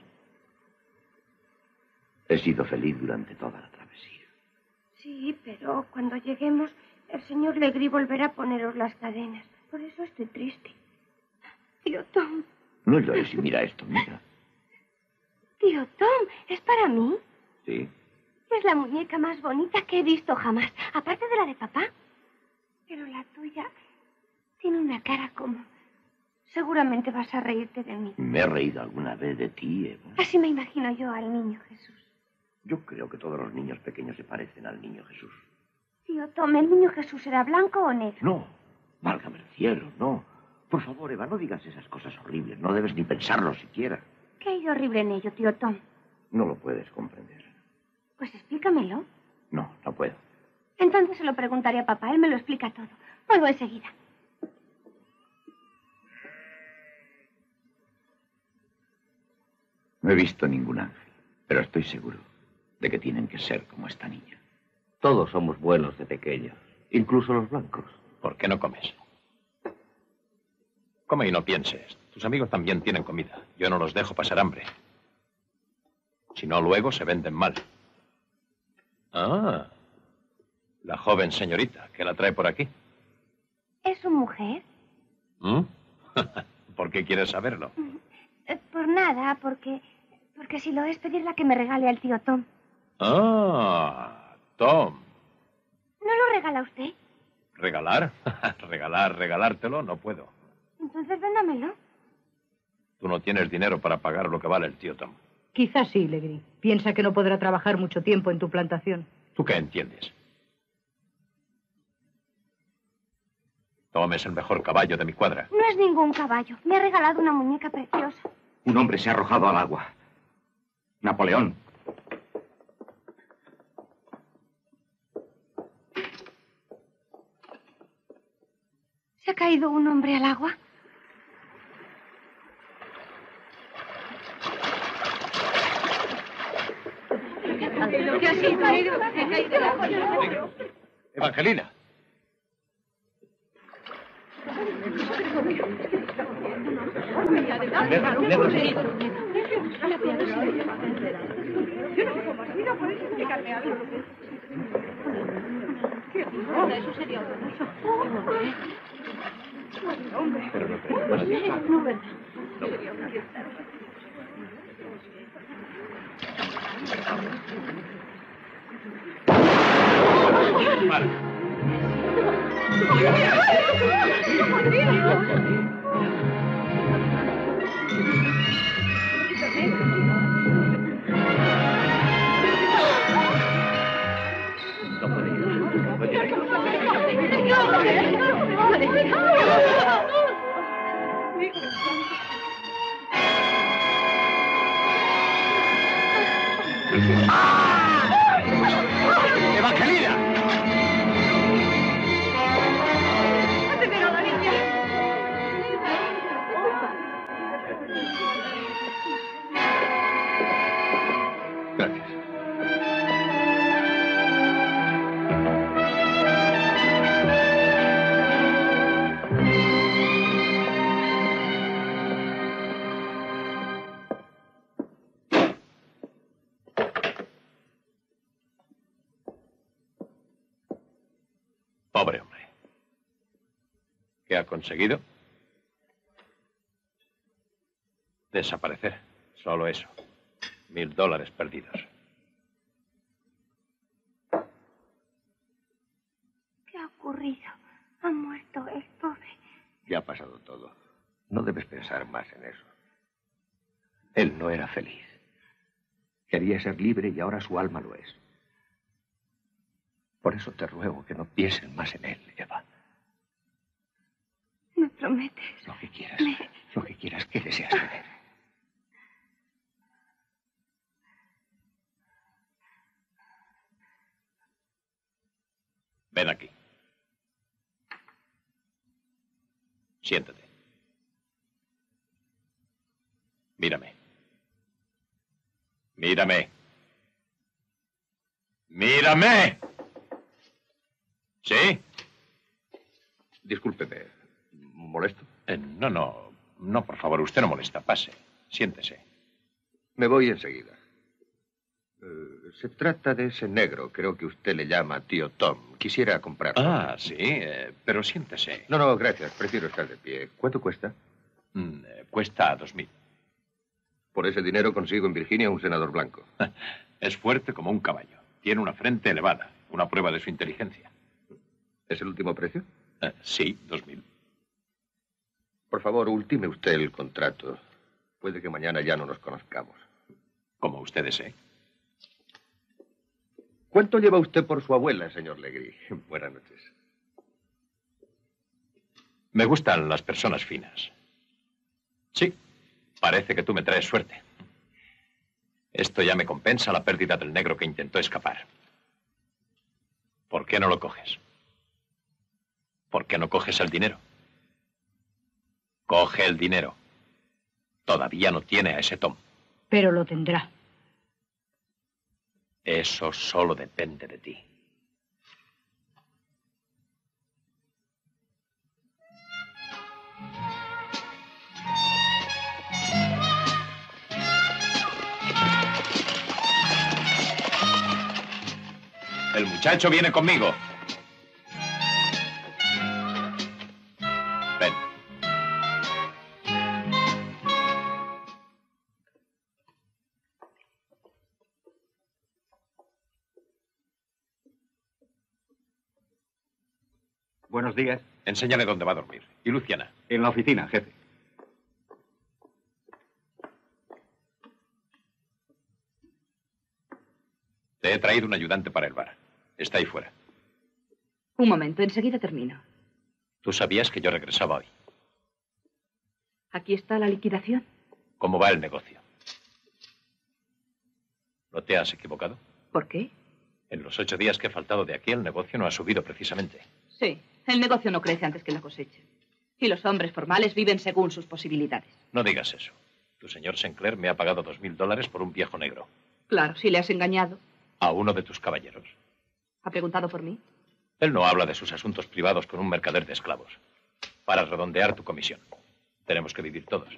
He sido feliz durante toda la travesía. Sí, pero cuando lleguemos, el señor Legree volverá a poneros las cadenas. Por eso estoy triste. Tío Tom. No llores y mira esto, mira. Tío Tom, ¿es para mí? Sí. Es la muñeca más bonita que he visto jamás, aparte de la de papá. Pero la tuya tiene una cara como... Seguramente vas a reírte de mí. ¿Me he reído alguna vez de ti, Eva? Así me imagino yo al niño Jesús. Yo creo que todos los niños pequeños se parecen al niño Jesús. Tío Tom, ¿el niño Jesús era blanco o negro? No, válgame el cielo, no. Por favor, Eva, no digas esas cosas horribles. No debes ni pensarlo siquiera. ¿Qué hay de horrible en ello, tío Tom? No lo puedes comprender. Pues explícamelo. No, no puedo. Entonces se lo preguntaré a papá. Él me lo explica todo. Vuelvo enseguida. No he visto ningún ángel, pero estoy seguro de que tienen que ser como esta niña. Todos somos buenos de pequeños, incluso los blancos. ¿Por qué no comes? Come y no pienses. Tus amigos también tienen comida. Yo no los dejo pasar hambre. Si no, luego se venden mal. Ah, la joven señorita que la trae por aquí. ¿Es su mujer? ¿Mm? ¿Por qué quieres saberlo? Eh, Por nada, porque... Porque si lo es, pedirle que me regale al tío Tom. Ah, Tom. ¿No lo regala usted? ¿Regalar? Regalar, regalártelo, no puedo. Entonces véndamelo. Tú no tienes dinero para pagar lo que vale el tío Tom. Quizás sí, Legree. Piensa que no podrá trabajar mucho tiempo en tu plantación. ¿Tú qué entiendes? Tom es el mejor caballo de mi cuadra. No es ningún caballo. Me ha regalado una muñeca preciosa. Un hombre se ha arrojado al agua. Napoleón. ¿Se ha caído un hombre al agua? ¿Qué ha sido? ¿Qué ha caído el agua? Evangelina. Eso sería horroroso. Pero no te... No, ¿verdad? ¡Evangelina! ¡Primero la niña! Gracias. Pobre hombre. ¿Qué ha conseguido? Desaparecer. Solo eso. Mil dólares perdidos. ¿Qué ha ocurrido? Ha muerto el pobre. Ya ha pasado todo. No debes pensar más en eso. Él no era feliz. Quería ser libre y ahora su alma lo es. Por eso te ruego que no pienses más en él, Eva. ¿Me prometes? Lo que quieras. Me... Lo que quieras que deseas tener. Ven aquí. Siéntate. Mírame. Mírame. ¡Mírame! ¿Sí? Discúlpeme. ¿Molesto? Eh, no, no. No, por favor, usted no molesta. Pase. Siéntese. Me voy enseguida. Eh, se trata de ese negro, creo que usted le llama tío Tom. Quisiera comprarlo. Ah, sí, eh, pero siéntese. No, no, gracias. Prefiero estar de pie. ¿Cuánto cuesta? Mm, eh, cuesta dos mil. Por ese dinero consigo en Virginia un senador blanco. Es fuerte como un caballo. Tiene una frente elevada. Una prueba de su inteligencia. ¿Es el último precio? Eh, sí, dos mil. Por favor, ultime usted el contrato. Puede que mañana ya no nos conozcamos. Como usted desee. ¿Cuánto lleva usted por su abuela, señor Legree? Buenas noches. Me gustan las personas finas. Sí, parece que tú me traes suerte. Esto ya me compensa la pérdida del negro que intentó escapar. ¿Por qué no lo coges? ¿Por qué no coges el dinero? Coge el dinero. Todavía no tiene a ese Tom. Pero lo tendrá. Eso solo depende de ti. El muchacho viene conmigo. Ven. Buenos días. Enséñale dónde va a dormir. ¿Y Luciana? En la oficina, jefe. Te he traído un ayudante para el bar. Está ahí fuera. Un momento, enseguida termino. Tú sabías que yo regresaba hoy. Aquí está la liquidación. ¿Cómo va el negocio? ¿No te has equivocado? ¿Por qué? En los ocho días que he faltado de aquí, el negocio no ha subido precisamente. Sí, el negocio no crece antes que la cosecha. Y los hombres formales viven según sus posibilidades. No digas eso. Tu señor Sinclair me ha pagado dos mil dólares por un viejo negro. Claro, si le has engañado. A uno de tus caballeros. ¿Ha preguntado por mí? Él no habla de sus asuntos privados con un mercader de esclavos. Para redondear tu comisión. Tenemos que vivir todos.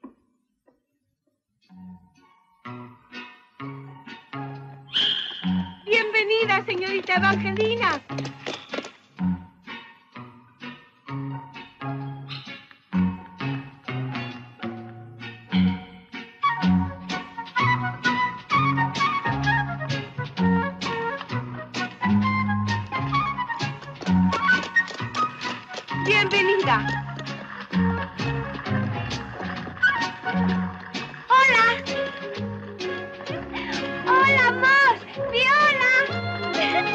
Bienvenida, señorita Evangelina. Bienvenida. Hola. Hola, Moss. Viola.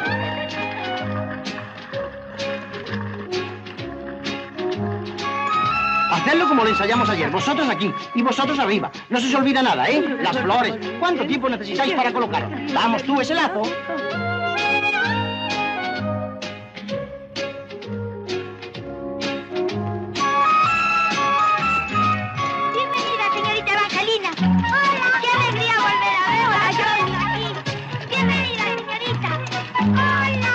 Hacedlo como lo ensayamos ayer. Vosotros aquí y vosotros arriba. No se os olvida nada, ¿eh? Las flores. ¿Cuánto tiempo necesitáis para colocar? Vamos tú, ese lazo. Bienvenida, señorita Evangelina. Hola. Qué alegría volver a verla. Yo vengo aquí. Bienvenida, señorita. Hola.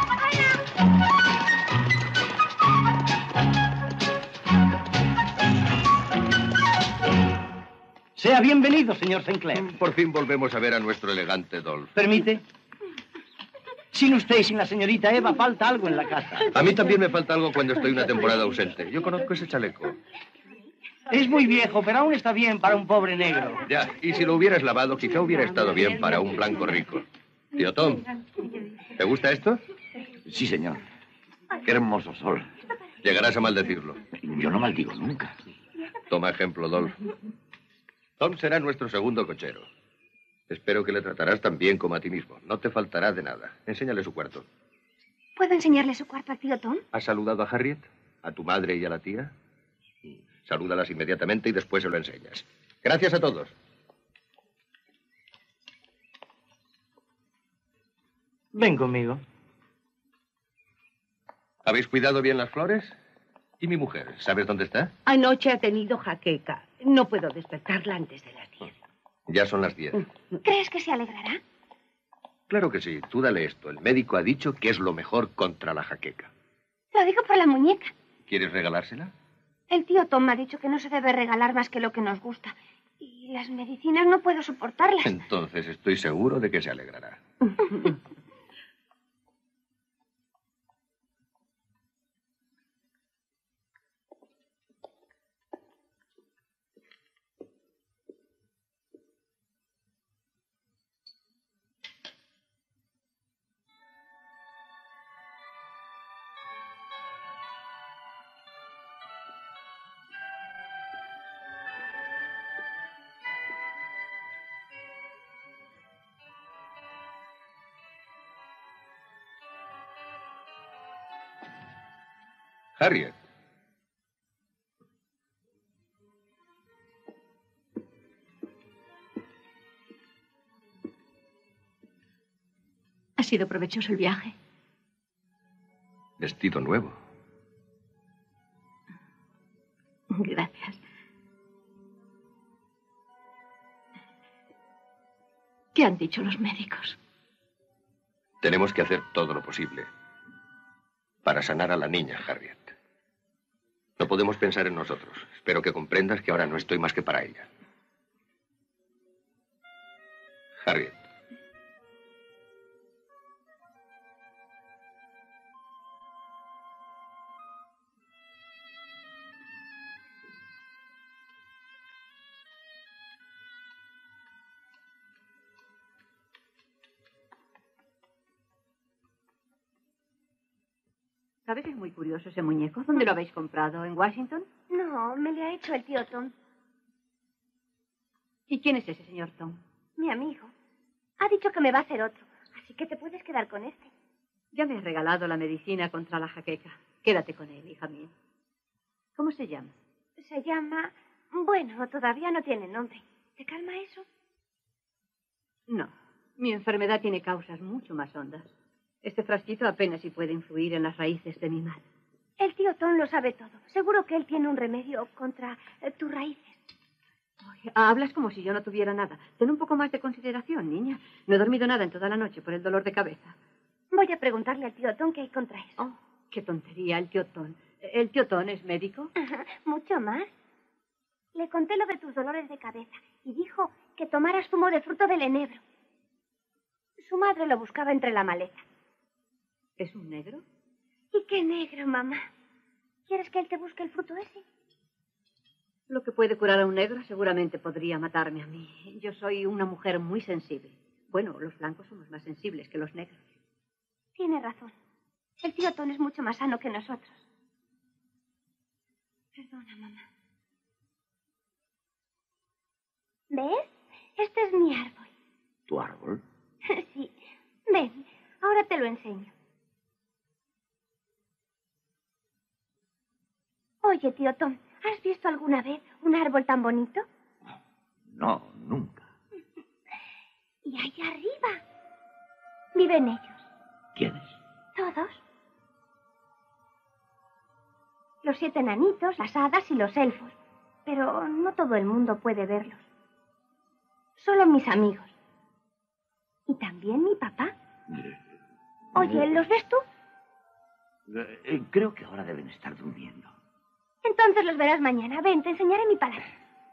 Sea bienvenido, señor Sinclair. Por fin volvemos a ver a nuestro elegante Dolph. ¿Permite? Sin usted y sin la señorita Eva falta algo en la casa. A mí también me falta algo cuando estoy una temporada ausente. Yo conozco ese chaleco. Es muy viejo, pero aún está bien para un pobre negro. Ya, y si lo hubieras lavado, quizá hubiera estado bien para un blanco rico. Tío Tom, ¿te gusta esto? Sí, señor. Qué hermoso sol. Llegarás a maldecirlo. Yo no maldigo nunca. Toma ejemplo, Dolph. Tom será nuestro segundo cochero. Espero que le tratarás tan bien como a ti mismo. No te faltará de nada. Enséñale su cuarto. ¿Puedo enseñarle su cuarto al tío Tom? ¿Has saludado a Harriet? ¿A tu madre y a la tía? Salúdalas inmediatamente y después se lo enseñas. Gracias a todos. Ven conmigo. ¿Habéis cuidado bien las flores? ¿Y mi mujer? ¿Sabes dónde está? Anoche ha tenido jaqueca. No puedo despertarla antes de las diez. Ya son las diez. ¿Crees que se alegrará? Claro que sí. Tú dale esto. El médico ha dicho que es lo mejor contra la jaqueca. Lo digo por la muñeca. ¿Quieres regalársela? El tío Tom me ha dicho que no se debe regalar más que lo que nos gusta. Y las medicinas no puedo soportarlas. Entonces estoy seguro de que se alegrará. Harriet. ¿Ha sido provechoso el viaje? Vestido nuevo. Gracias. ¿Qué han dicho los médicos? Tenemos que hacer todo lo posible para sanar a la niña, Harriet. No podemos pensar en nosotros. Espero que comprendas que ahora no estoy más que para ella. Harriet. ¿Sabes? Es muy curioso ese muñeco. ¿Dónde lo habéis comprado? ¿En Washington? No, me lo ha hecho el tío Tom. ¿Y quién es ese señor Tom? Mi amigo. Ha dicho que me va a hacer otro, así que te puedes quedar con este. Ya me has regalado la medicina contra la jaqueca. Quédate con él, hija mía. ¿Cómo se llama? Se llama... Bueno, todavía no tiene nombre. ¿Te calma eso? No. Mi enfermedad tiene causas mucho más hondas. Este frasquito apenas si puede influir en las raíces de mi mal. El tío Tom lo sabe todo. Seguro que él tiene un remedio contra eh, tus raíces. Oye, hablas como si yo no tuviera nada. Ten un poco más de consideración, niña. No he dormido nada en toda la noche por el dolor de cabeza. Voy a preguntarle al tío Tom qué hay contra eso. Oh, qué tontería, el tío Tom. ¿El tío Tom es médico? Ajá, mucho más. Le conté lo de tus dolores de cabeza y dijo que tomaras zumo de fruto del enebro. Su madre lo buscaba entre la maleza. ¿Es un negro? ¿Y qué negro, mamá? ¿Quieres que él te busque el fruto ese? Lo que puede curar a un negro seguramente podría matarme a mí. Yo soy una mujer muy sensible. Bueno, los blancos somos más sensibles que los negros. Tiene razón. El tío Tom es mucho más sano que nosotros. Perdona, mamá. ¿Ves? Este es mi árbol. ¿Tu árbol? Sí. Ven, ahora te lo enseño. Oye, tío Tom, ¿has visto alguna vez un árbol tan bonito? No, nunca. Y allá arriba viven ellos. ¿Quiénes? Todos. Los siete enanitos, las hadas y los elfos. Pero no todo el mundo puede verlos. Solo mis amigos. Y también mi papá. Oye, ¿los ves tú? Eh, creo que ahora deben estar durmiendo. Entonces los verás mañana. Ven, te enseñaré mi palacio.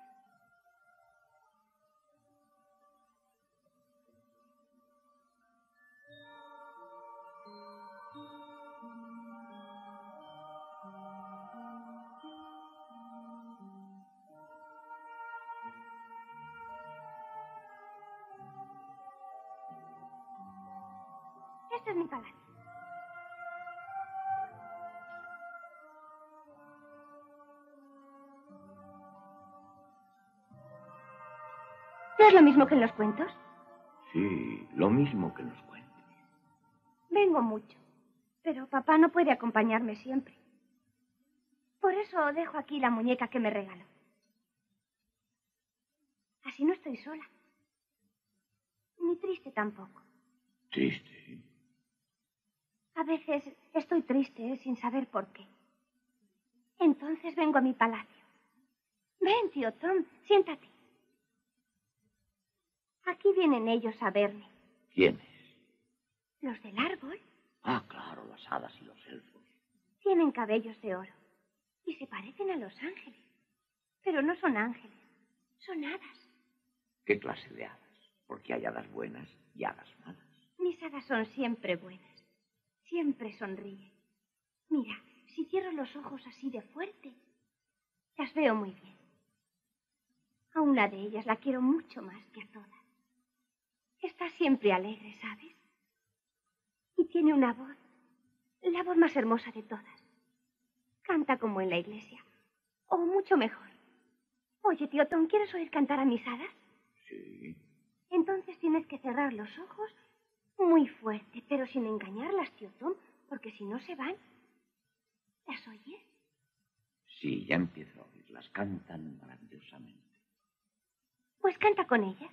Este es mi palacio. ¿No es lo mismo que en los cuentos? Sí, lo mismo que en los cuentos. Vengo mucho, pero papá no puede acompañarme siempre. Por eso dejo aquí la muñeca que me regaló. Así no estoy sola. Ni triste tampoco. Triste. A veces estoy triste sin saber por qué. Entonces vengo a mi palacio. Ven, tío Tom, siéntate. Aquí vienen ellos a verme. ¿Quiénes? ¿Los del árbol? Ah, claro, las hadas y los elfos. Tienen cabellos de oro y se parecen a los ángeles. Pero no son ángeles, son hadas. ¿Qué clase de hadas? Porque hay hadas buenas y hadas malas. Mis hadas son siempre buenas. Siempre sonríen. Mira, si cierro los ojos así de fuerte, las veo muy bien. A una de ellas la quiero mucho más que a todas. Está siempre alegre, ¿sabes? Y tiene una voz, la voz más hermosa de todas. Canta como en la iglesia, o mucho mejor. Oye, tío Tom, ¿quieres oír cantar a mis hadas? Sí. Entonces tienes que cerrar los ojos muy fuerte, pero sin engañarlas, tío Tom, porque si no se van. ¿Las oyes? Sí, ya empiezo a oírlas. Cantan maravillosamente. Pues canta con ellas.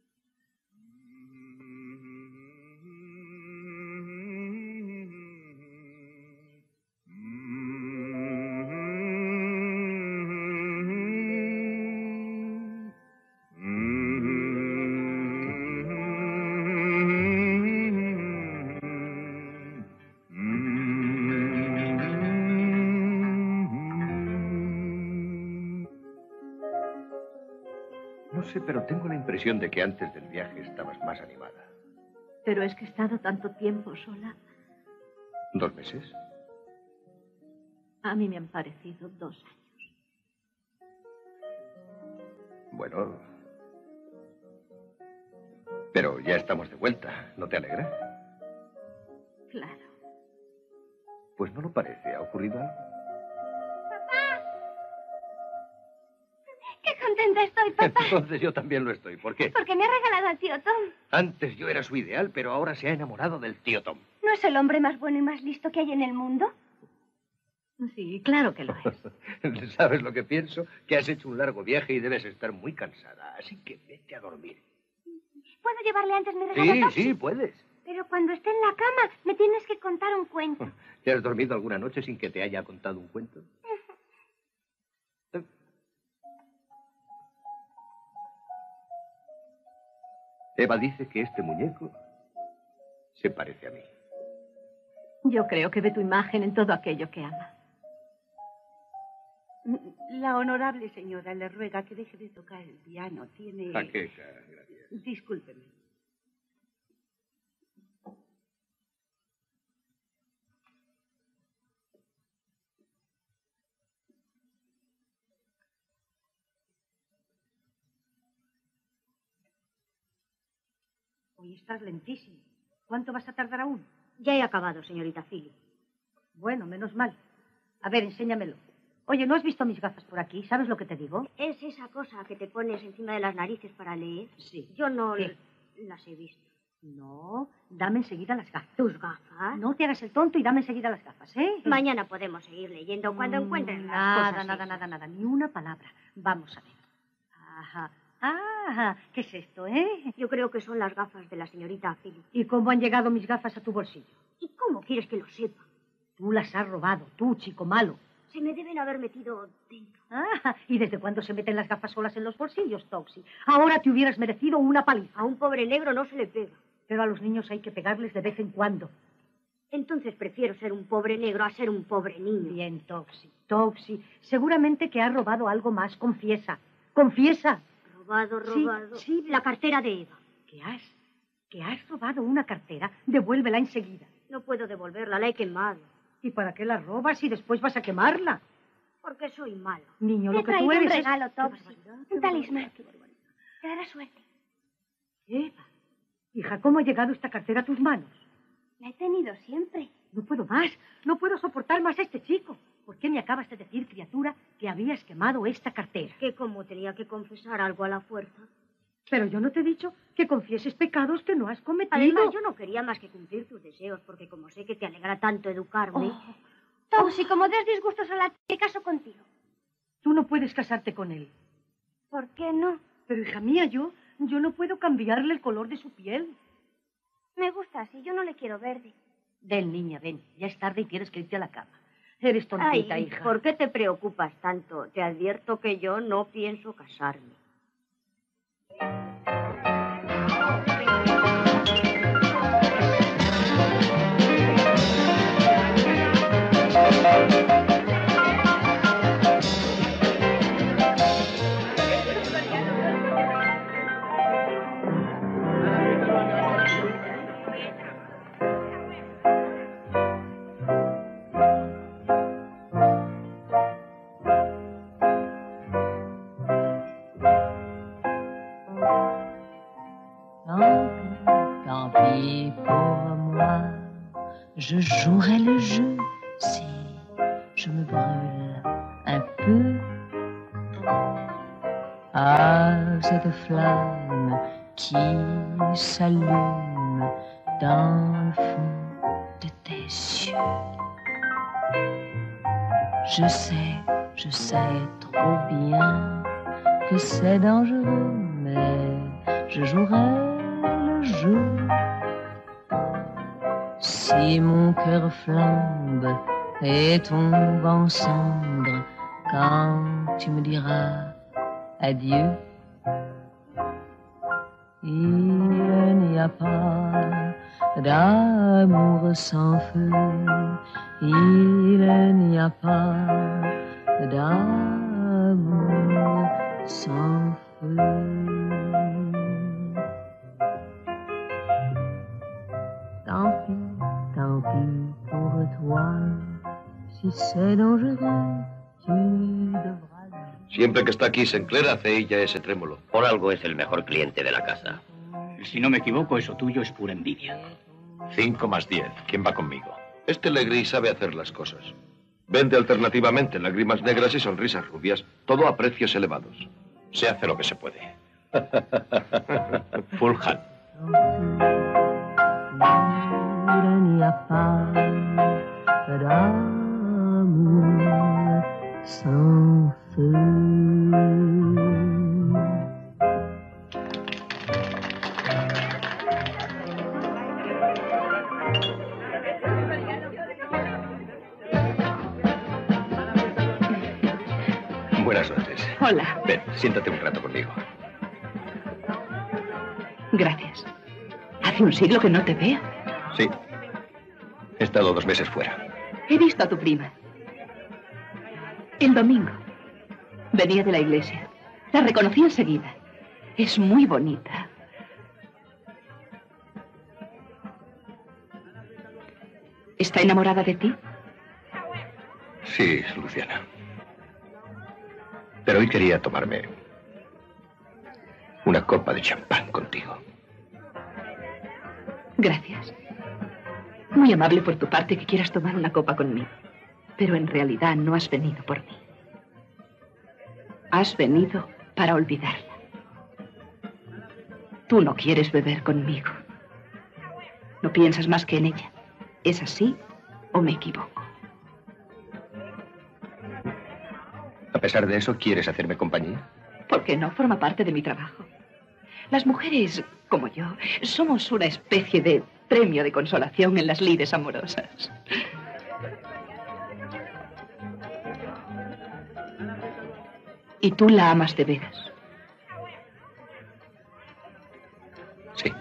No sé, pero tengo la impresión de que antes del viaje estabas más animada. Pero es que he estado tanto tiempo sola. ¿Dos meses? A mí me han parecido dos años. Bueno. Pero ya estamos de vuelta. ¿No te alegra? Claro. Pues no lo parece. ¿Ha ocurrido algo? ¡Qué contenta estoy, papá! Entonces yo también lo estoy. ¿Por qué? Porque me ha regalado al tío Tom. Antes yo era su ideal, pero ahora se ha enamorado del tío Tom. ¿No es el hombre más bueno y más listo que hay en el mundo? Sí, claro que lo es. ¿Sabes lo que pienso? Que has hecho un largo viaje y debes estar muy cansada. Así que vete a dormir. ¿Puedo llevarle antes mi regalo, Sí, Topsy? sí, puedes. Pero cuando esté en la cama, me tienes que contar un cuento. ¿Te has dormido alguna noche sin que te haya contado un cuento? Eva dice que este muñeco se parece a mí. Yo creo que ve tu imagen en todo aquello que ama. La honorable señora le ruega que deje de tocar el piano. Tiene... Jaqueca, gracias. Discúlpeme. Hoy estás lentísimo. ¿Cuánto vas a tardar aún? Ya he acabado, señorita Philly. Bueno, menos mal. A ver, enséñamelo. Oye, ¿no has visto mis gafas por aquí? ¿Sabes lo que te digo? ¿Es esa cosa que te pones encima de las narices para leer? Sí. Yo no ¿Qué? las he visto. No, dame enseguida las gafas. ¿Tus gafas? No te hagas el tonto y dame enseguida las gafas, ¿eh? Mañana podemos seguir leyendo cuando Mm, encuentres las nada, cosas. Nada, esas. nada, nada, ni una palabra. Vamos a ver. Ajá. Ah, ¿qué es esto, eh? Yo creo que son las gafas de la señorita Philly. ¿Y cómo han llegado mis gafas a tu bolsillo? ¿Y cómo quieres que lo sepa? Tú las has robado, tú, chico malo. Se me deben haber metido dentro. Ah, ¿y desde cuándo se meten las gafas solas en los bolsillos, Topsy? Ahora te hubieras merecido una paliza. A un pobre negro no se le pega. Pero a los niños hay que pegarles de vez en cuando. Entonces prefiero ser un pobre negro a ser un pobre niño. Bien, Topsy, Topsy. Seguramente que has robado algo más. Confiesa. Confiesa. Robado, Sí, robado. sí, La cartera de Eva. ¿Qué has? ¿Que has robado una cartera? Devuélvela enseguida. No puedo devolverla, la he quemado. ¿Y para qué la robas y después vas a quemarla? Porque soy malo. Niño, Te lo he que tú traído eres un es- regalo, Qué Topsy. barbaridad, Un qué talismán. barbaridad, qué barbaridad. Te dará suerte. Eva, hija, ¿cómo ha llegado esta cartera a tus manos? La he tenido siempre. No puedo más, no puedo soportar más a este chico. ¿Por qué me acabas de decir, criatura, que habías quemado esta cartera? Que como tenía que confesar algo a la fuerza. Pero yo no te he dicho que confieses pecados que no has cometido. Además, yo no quería más que cumplir tus deseos, porque como sé que te alegra tanto educarme... Oh. Topsy, como des disgustos a la... Me caso contigo. Tú no puedes casarte con él. ¿Por qué no? Pero, hija mía, yo, yo no puedo cambiarle el color de su piel. Me gusta así, yo no le quiero verde. Ven, niña, ven. Ya es tarde y tienes que irte a la cama. Eres tontita, Ay, hija. ¿por qué te preocupas tanto? Te advierto que yo no pienso casarme. Tant pis pour moi, je jouerai le jeu si je me brûle un peu. Ah, cette flamme qui s'allume dans le fond de tes yeux. Je sais, je sais trop bien que c'est dangereux, mais je jouerai le jeu. Si mon cœur flambe et tombe en cendres quand tu me diras adieu, il n'y a pas d'amour sans feu, il n'y a pas d'amour sans feu. Tant pis, tant pis pour toi, si c'est dangereux, tu devras... Siempre que está aquí Sinclair hace ella ese trémolo. Por algo es el mejor cliente de la casa. Si no me equivoco, eso tuyo es pura envidia. Cinco más diez. ¿Quién va conmigo? Este Legris sabe hacer las cosas. Vende alternativamente lágrimas negras y sonrisas rubias, todo a precios elevados. Se hace lo que se puede. Fulham. Il n'y a pas d'amour sans feu. Buenas noches. Hola. Ven, siéntate un rato conmigo. Gracias. Hace un siglo que no te veo. Sí. He estado dos meses fuera. He visto a tu prima. El domingo. Venía de la iglesia. La reconocí enseguida. Es muy bonita. ¿Está enamorada de ti? Sí, Luciana. Pero hoy quería tomarme una copa de champán contigo. Gracias. Muy amable por tu parte que quieras tomar una copa conmigo. Pero en realidad no has venido por mí. Has venido para olvidarla. Tú no quieres beber conmigo. No piensas más que en ella. ¿Es así o me equivoco? A pesar de eso, ¿quieres hacerme compañía? ¿Por qué no? Forma parte de mi trabajo. Las mujeres, como yo, somos una especie de premio de consolación en las lides amorosas. ¿Y tú la amas de veras? Sí.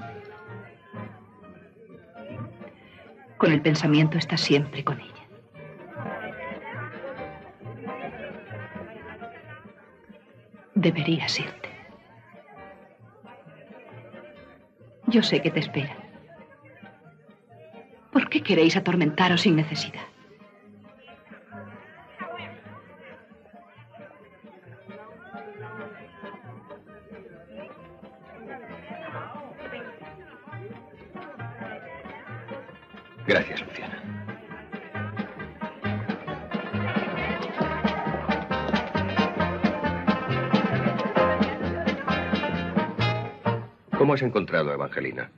Con el pensamiento estás siempre con ella. Deberías irte. Yo sé que te espera. ¿Por qué queréis atormentaros sin necesidad? Gracias, Luciana. ¿Cómo has encontrado a Evangelina?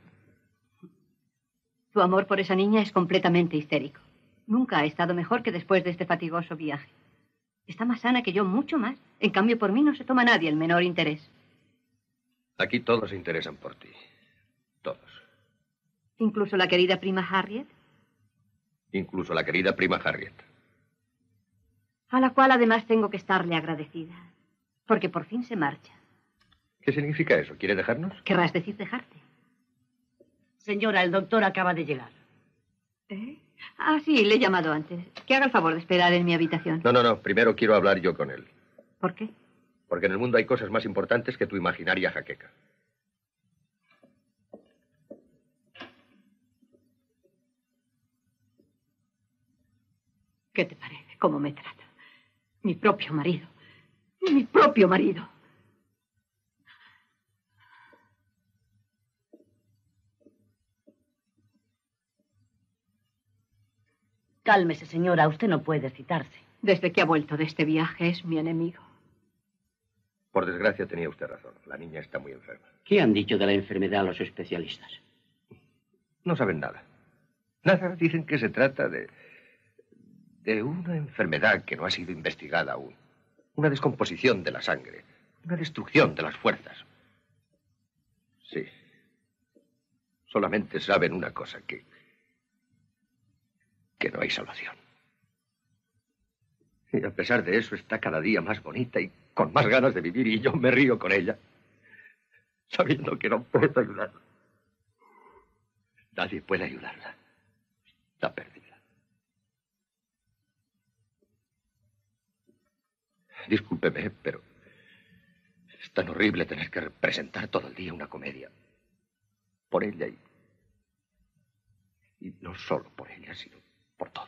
Tu amor por esa niña es completamente histérico. Nunca ha estado mejor que después de este fatigoso viaje. Está más sana que yo, mucho más. En cambio, por mí no se toma nadie el menor interés. Aquí todos se interesan por ti. Todos. Incluso la querida prima Harriet, Incluso la querida prima Harriet. a la cual además tengo que estarle agradecida, porque por fin se marcha. ¿Qué significa eso? ¿Quiere dejarnos? ¿Querrás decir dejarte? Señora, el doctor acaba de llegar. ¿Eh? Ah, sí, le he llamado antes. Que haga el favor de esperar en mi habitación. No, no, no. Primero quiero hablar yo con él. ¿Por qué? Porque en el mundo hay cosas más importantes que tu imaginaria jaqueca. ¿Qué te parece? ¿Cómo me trata? Mi propio marido. Mi propio marido. Cálmese, señora. Usted no puede excitarse. Desde que ha vuelto de este viaje es mi enemigo. Por desgracia tenía usted razón. La niña está muy enferma. ¿Qué han dicho de la enfermedad los especialistas? No saben nada. Nada. Dicen que se trata de... de una enfermedad que no ha sido investigada aún. Una descomposición de la sangre. Una destrucción de las fuerzas. Sí. Solamente saben una cosa, que... que no hay salvación. Y a pesar de eso está cada día más bonita y con más ganas de vivir, y yo me río con ella, sabiendo que no puedo ayudarla. Nadie puede ayudarla. Está perdida. Discúlpeme, pero es tan horrible tener que representar todo el día una comedia. Por ella y... y no solo por ella, sino por todos.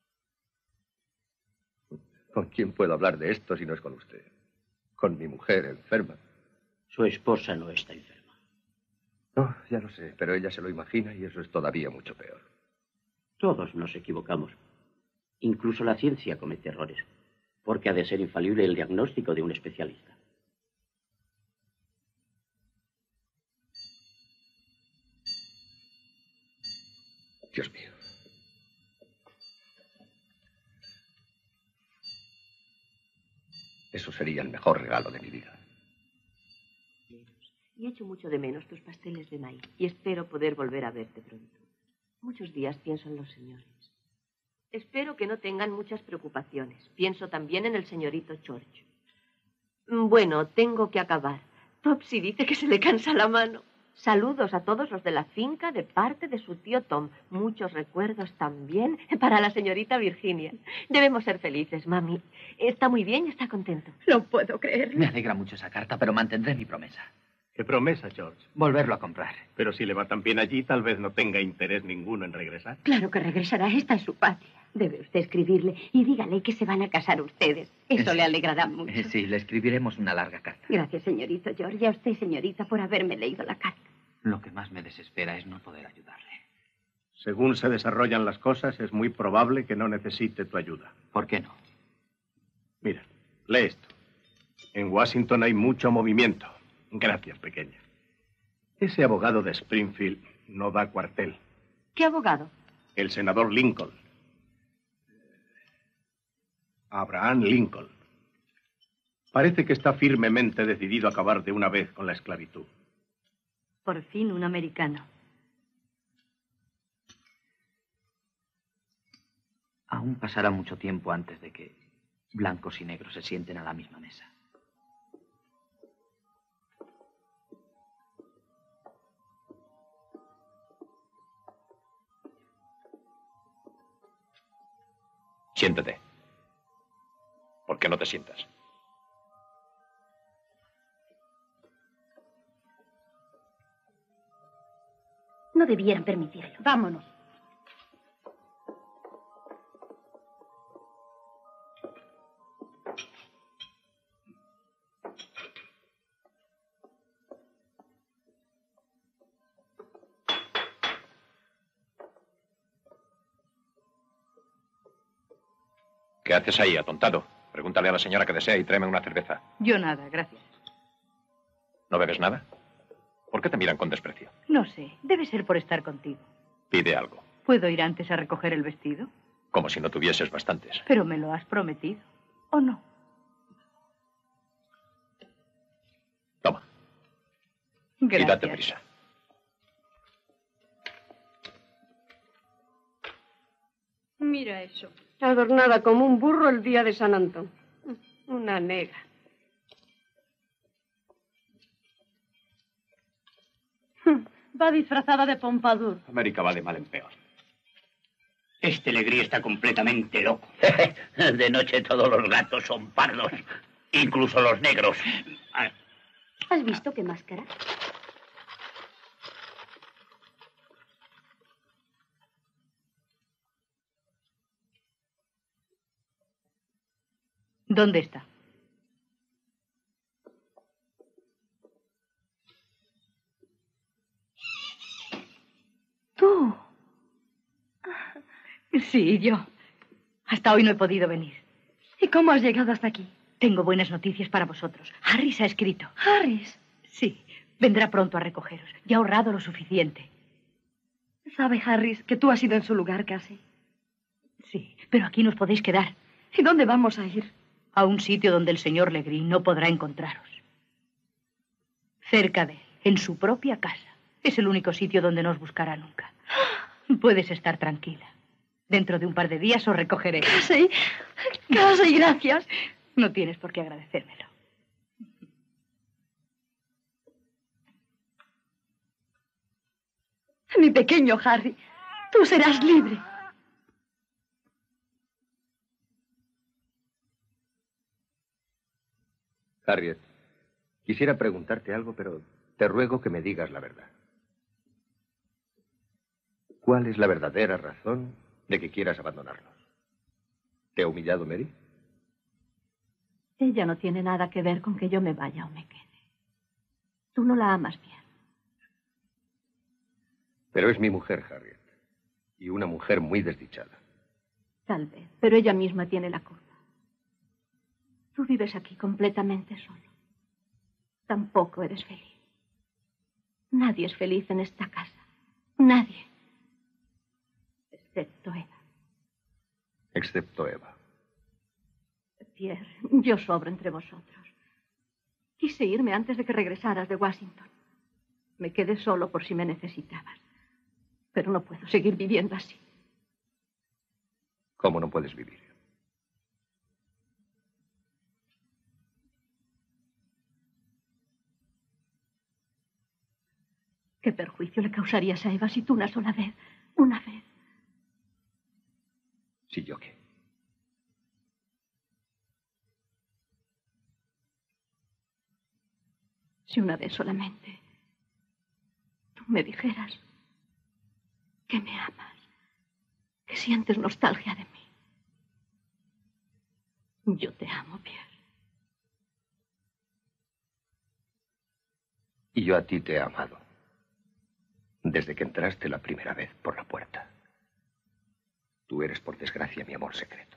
¿Con quién puedo hablar de esto si no es con usted? Con mi mujer enferma. Su esposa no está enferma. No, ya lo sé, pero ella se lo imagina y eso es todavía mucho peor. Todos nos equivocamos. Incluso la ciencia comete errores, porque ha de ser infalible el diagnóstico de un especialista. Dios mío. Eso sería el mejor regalo de mi vida. Y echo mucho de menos tus pasteles de maíz y espero poder volver a verte pronto. Muchos días pienso en los señores. Espero que no tengan muchas preocupaciones. Pienso también en el señorito George. Bueno, tengo que acabar. Topsy dice que se le cansa la mano. Saludos a todos los de la finca de parte de su tío Tom. Muchos recuerdos también para la señorita Virginia. Debemos ser felices, mami. Está muy bien y está contento. No puedo creerlo. Me alegra mucho esa carta, pero mantendré mi promesa. ¿Qué promesa, George? Volverlo a comprar. Pero si le va tan bien allí, tal vez no tenga interés ninguno en regresar. Claro que regresará. Esta es su patria. Debe usted escribirle y dígale que se van a casar ustedes. Eso Sí. le alegrará mucho. Eh, Sí, le escribiremos una larga carta. Gracias, señorito George. Y a usted, señorita, por haberme leído la carta. Lo que más me desespera es no poder ayudarle. Según se desarrollan las cosas, es muy probable que no necesite tu ayuda. ¿Por qué no? Mira, lee esto. En Washington hay mucho movimiento. Gracias, pequeña. Ese abogado de Springfield no da cuartel. ¿Qué abogado? El senador Lincoln. Abraham Lincoln. Parece que está firmemente decidido a acabar de una vez con la esclavitud. Por fin un americano. Aún pasará mucho tiempo antes de que blancos y negros se sienten a la misma mesa. Siéntate. ¿Por qué no te sientas? No debieran permitirlo. Vámonos. ¿Qué haces ahí, atontado? Pregúntale a la señora que desea y tráeme una cerveza. Yo nada, gracias. ¿No bebes nada? ¿Por qué te miran con desprecio? No sé, debe ser por estar contigo. Pide algo, ¿Puedo ir antes a recoger el vestido? como si no tuvieses bastantes. Pero me lo has prometido, ¿o no? Toma. Gracias. Y date prisa. Mira eso. Adornada como un burro el día de San Antón. Una negra. Va disfrazada de Pompadour. América va de mal en peor. Este Legris está completamente loco. De noche todos los gatos son pardos, incluso los negros. ¿Has visto qué máscara? ¿Dónde está? ¿Tú? Sí, yo. Hasta hoy no he podido venir. ¿Y cómo has llegado hasta aquí? Tengo buenas noticias para vosotros. Harris ha escrito. ¿Harris? Sí, vendrá pronto a recogeros. Ya ha ahorrado lo suficiente. ¿Sabe Harris que tú has ido en su lugar casi? Sí, pero aquí nos podéis quedar. ¿Y dónde vamos a ir? A un sitio donde el señor Legris no podrá encontraros. Cerca de él, en su propia casa. Es el único sitio donde no os buscará nunca. Puedes estar tranquila. Dentro de un par de días os recogeré. Casi, casi, gracias. No tienes por qué agradecérmelo. Mi pequeño Harry, tú serás libre. Harriet, quisiera preguntarte algo, pero te ruego que me digas la verdad. ¿Cuál es la verdadera razón de que quieras abandonarnos? ¿Te ha humillado Mary? Ella no tiene nada que ver con que yo me vaya o me quede. Tú no la amas bien. Pero es mi mujer, Harriet. Y una mujer muy desdichada. Tal vez, pero ella misma tiene la culpa. Tú vives aquí completamente solo. Tampoco eres feliz. Nadie es feliz en esta casa. Nadie. Excepto Eva. Excepto Eva. Pierre, yo sobro entre vosotros. Quise irme antes de que regresaras de Washington. Me quedé solo por si me necesitabas. Pero no puedo seguir viviendo así. ¿Cómo no puedes vivir? ¿Qué perjuicio le causarías a Eva si tú una sola vez, una vez? ¿Sí yo qué? Si una vez solamente tú me dijeras que me amas, que sientes nostalgia de mí. Yo te amo, Pierre. Y yo a ti te he amado. Desde que entraste la primera vez por la puerta. Tú eres, por desgracia, mi amor secreto.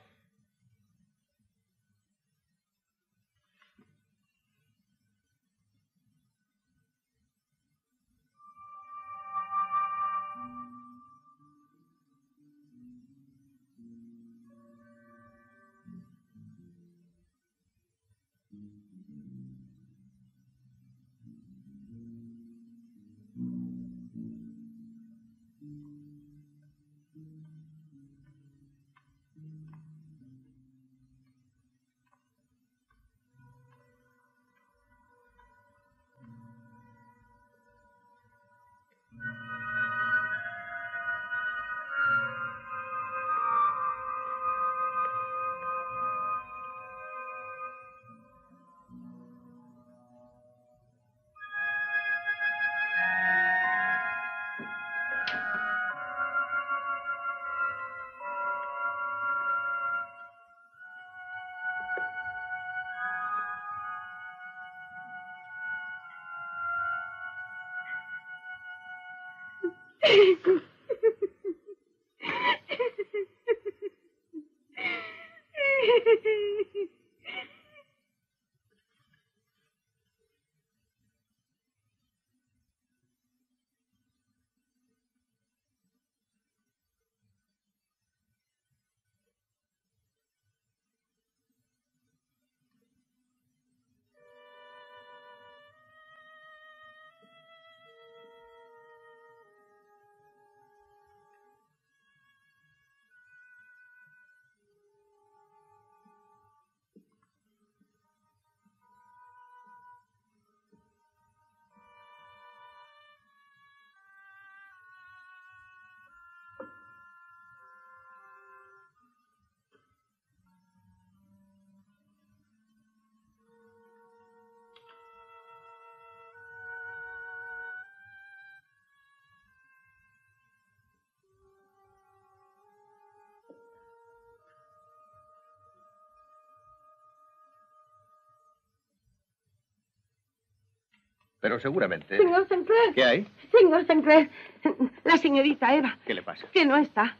Pero seguramente... Señor Sinclair. ¿Qué hay? Señor Sinclair, la señorita Eva. ¿Qué le pasa? Que no está.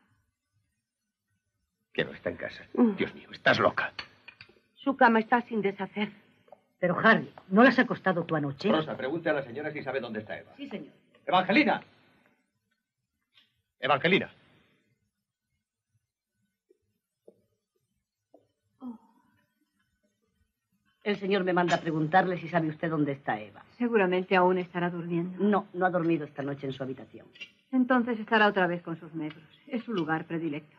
Que no está en casa. Mm. Dios mío, estás loca. Su cama está sin deshacer. Pero, Harry, ¿no la has acostado tú anoche? Rosa, pregunte a la señora si sabe dónde está Eva. Sí, señor. ¡Evangelina! ¡Evangelina! El señor me manda a preguntarle si sabe usted dónde está Eva. Seguramente aún estará durmiendo. No, no ha dormido esta noche en su habitación. Entonces estará otra vez con sus negros. Es su lugar predilecto.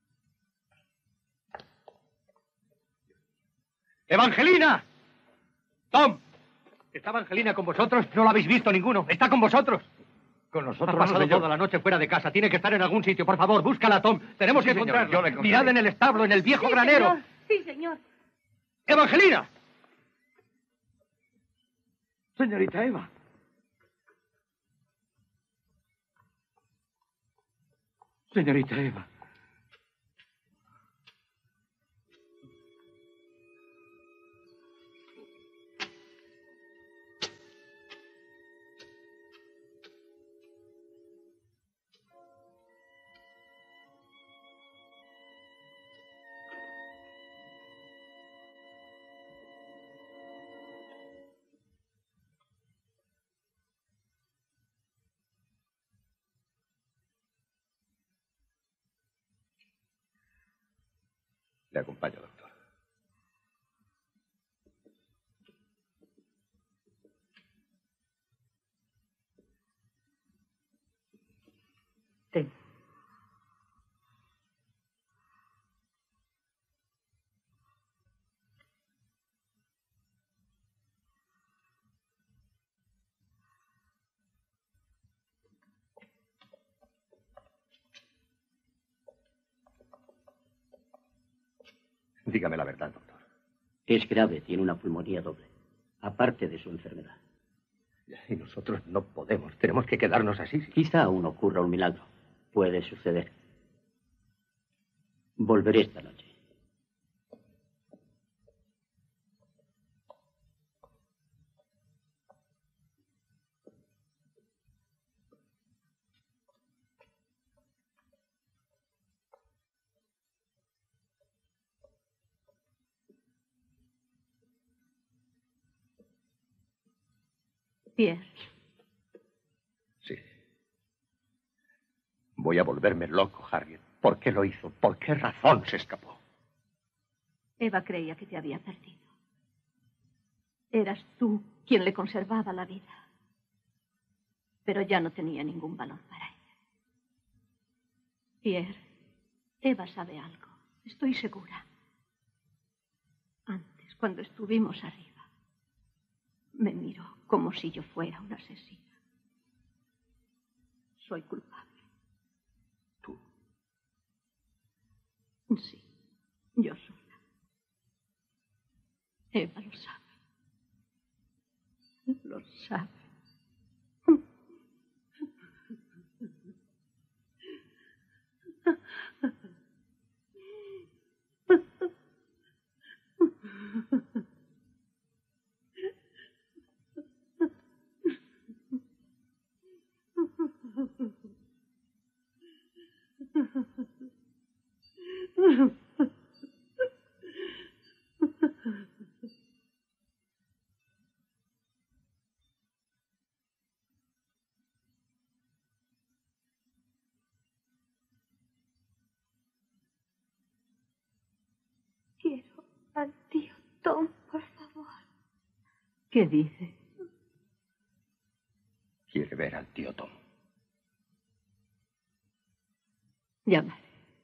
¡Evangelina! ¡Tom! ¿Está Evangelina con vosotros? No la habéis visto ninguno. ¿Está con vosotros? Con nosotros. Ha pasado no, señor. toda la noche fuera de casa. Tiene que estar en algún sitio. Por favor, búscala, Tom. Tenemos Sí, que señor, encontrarla. yo la encontraré. Mirad en el establo, en el viejo Sí, granero. señor. Sí, señor. ¡Evangelina! Señorita Eva. Señorita Eva. Le acompaño, doctor. Ten. Dígame la verdad, doctor. Es grave, tiene una pulmonía doble, aparte de su enfermedad. Y nosotros no podemos, tenemos que quedarnos así. Quizá aún ocurra un milagro. Puede suceder. Volveré esta noche. Pierre. Sí. Voy a volverme loco, Harriet. ¿Por qué lo hizo? ¿Por qué razón se escapó? Eva creía que te había perdido. Eras tú quien le conservaba la vida. Pero ya no tenía ningún valor para ella. Pierre, Eva sabe algo. Estoy segura. Antes, cuando estuvimos arriba, me miró como si yo fuera una asesina. Soy culpable. ¿Tú? Sí, yo sola. Eva lo sabe. Lo sabe. Quiero al tío Tom, por favor. ¿Qué dice? Quiere ver al tío Tom. Llámale.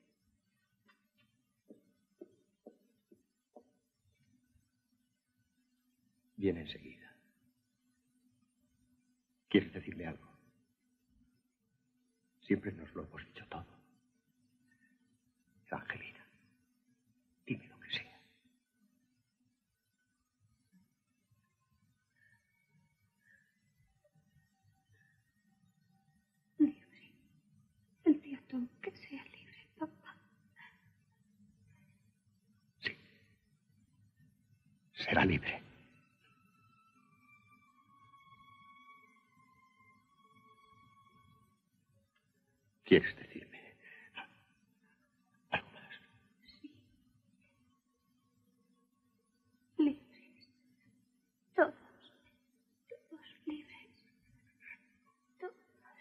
Viene enseguida. ¿Quieres decirle algo? Siempre nos lo hemos dicho todo. Angelina, dime lo que sea. Libre. El tío Tom, que sea libre, papá. Sí. Será libre. ¿Quieres decirme algo más? Sí. Libres. Todos. Todos libres. Todos.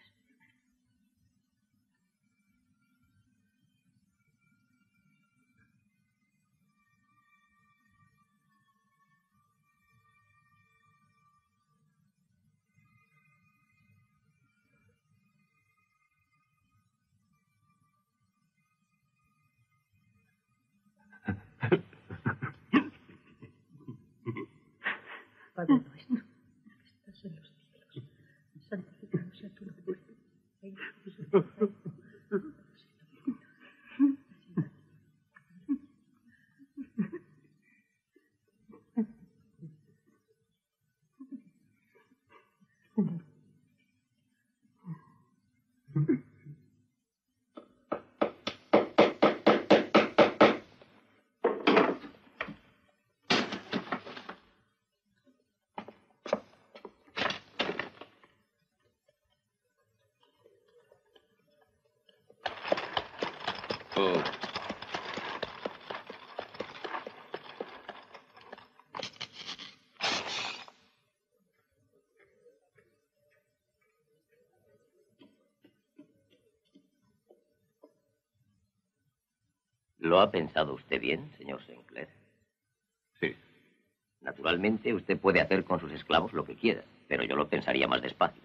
Padre nuestro, que estás en los cielos, santificado sea tu nombre. Venga a nosotros. Oh. ¿Lo ha pensado usted bien, señor Sinclair? Sí. Naturalmente, usted puede hacer con sus esclavos lo que quiera, pero yo lo pensaría más despacio.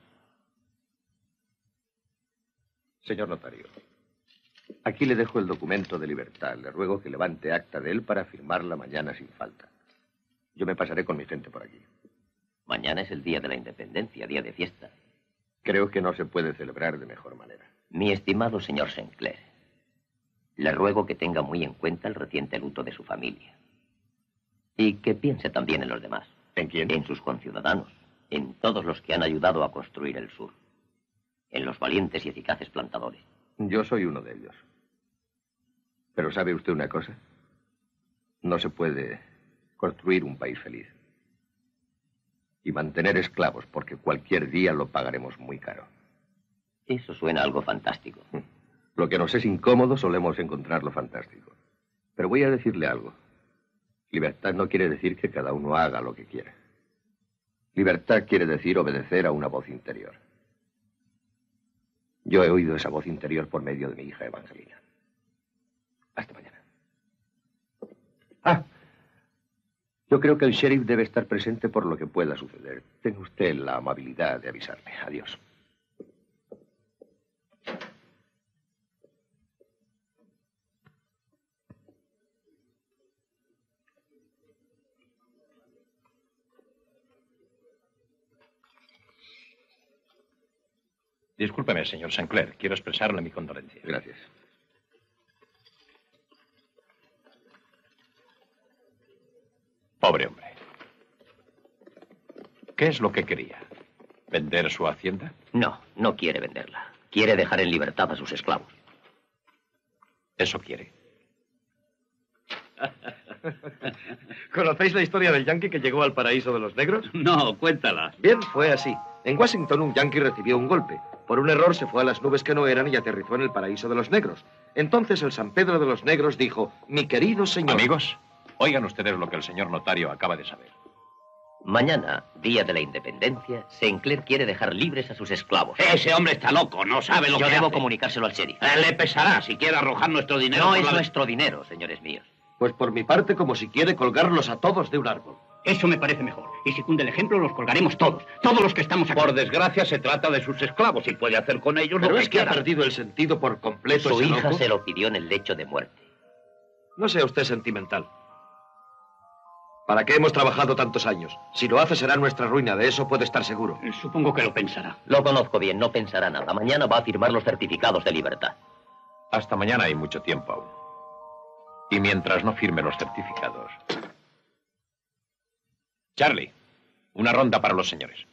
Señor notario, aquí le dejo el documento de libertad. Le ruego que levante acta de él para firmarla mañana sin falta. Yo me pasaré con mi gente por aquí. Mañana es el día de la independencia, día de fiesta. Creo que no se puede celebrar de mejor manera. Mi estimado señor Sinclair, le ruego que tenga muy en cuenta el reciente luto de su familia. Y que piense también en los demás. ¿En quién? En sus conciudadanos, en todos los que han ayudado a construir el sur, en los valientes y eficaces plantadores. Yo soy uno de ellos. Pero ¿sabe usted una cosa? No se puede construir un país feliz y mantener esclavos, porque cualquier día lo pagaremos muy caro. Eso suena algo fantástico. Lo que nos es incómodo solemos encontrarlo fantástico. Pero voy a decirle algo. Libertad no quiere decir que cada uno haga lo que quiera. Libertad quiere decir obedecer a una voz interior. Yo he oído esa voz interior por medio de mi hija Evangelina. Hasta mañana. Ah, yo creo que el sheriff debe estar presente por lo que pueda suceder. Tenga usted la amabilidad de avisarme. Adiós. Discúlpeme, señor Sinclair. Quiero expresarle mi condolencia. Gracias. Pobre hombre. ¿Qué es lo que quería? ¿Vender su hacienda? No, no quiere venderla. Quiere dejar en libertad a sus esclavos. Eso quiere. ¿Conocéis la historia del yanqui que llegó al paraíso de los negros? No, cuéntala. Bien, fue así. En Washington un yanqui recibió un golpe. Por un error se fue a las nubes que no eran y aterrizó en el paraíso de los negros. Entonces el San Pedro de los Negros dijo: mi querido señor... Amigos, oigan ustedes lo que el señor notario acaba de saber. Mañana, día de la independencia, Sinclair quiere dejar libres a sus esclavos. Ese hombre está loco, no sabe lo Yo que debo hace. comunicárselo al sheriff. Eh, le pesará si quiere arrojar nuestro dinero. No por es la- nuestro dinero, señores míos. Pues por mi parte, como si quiere colgarlos a todos de un árbol. Eso me parece mejor. Y si cunde el ejemplo, los colgaremos todos. Todos los que estamos aquí. Por desgracia, se trata de sus esclavos y puede hacer con ellos Pero lo que es que ha quiera. perdido el sentido por completo Su ese hija loco. se lo pidió en el lecho de muerte. No sea usted sentimental. ¿Para qué hemos trabajado tantos años? Si lo hace será nuestra ruina, de eso puede estar seguro. Supongo que lo pensará. Lo conozco bien, no pensará nada. Mañana va a firmar los certificados de libertad. Hasta mañana hay mucho tiempo aún. Y mientras no firme los certificados... Charlie, una ronda para los señores.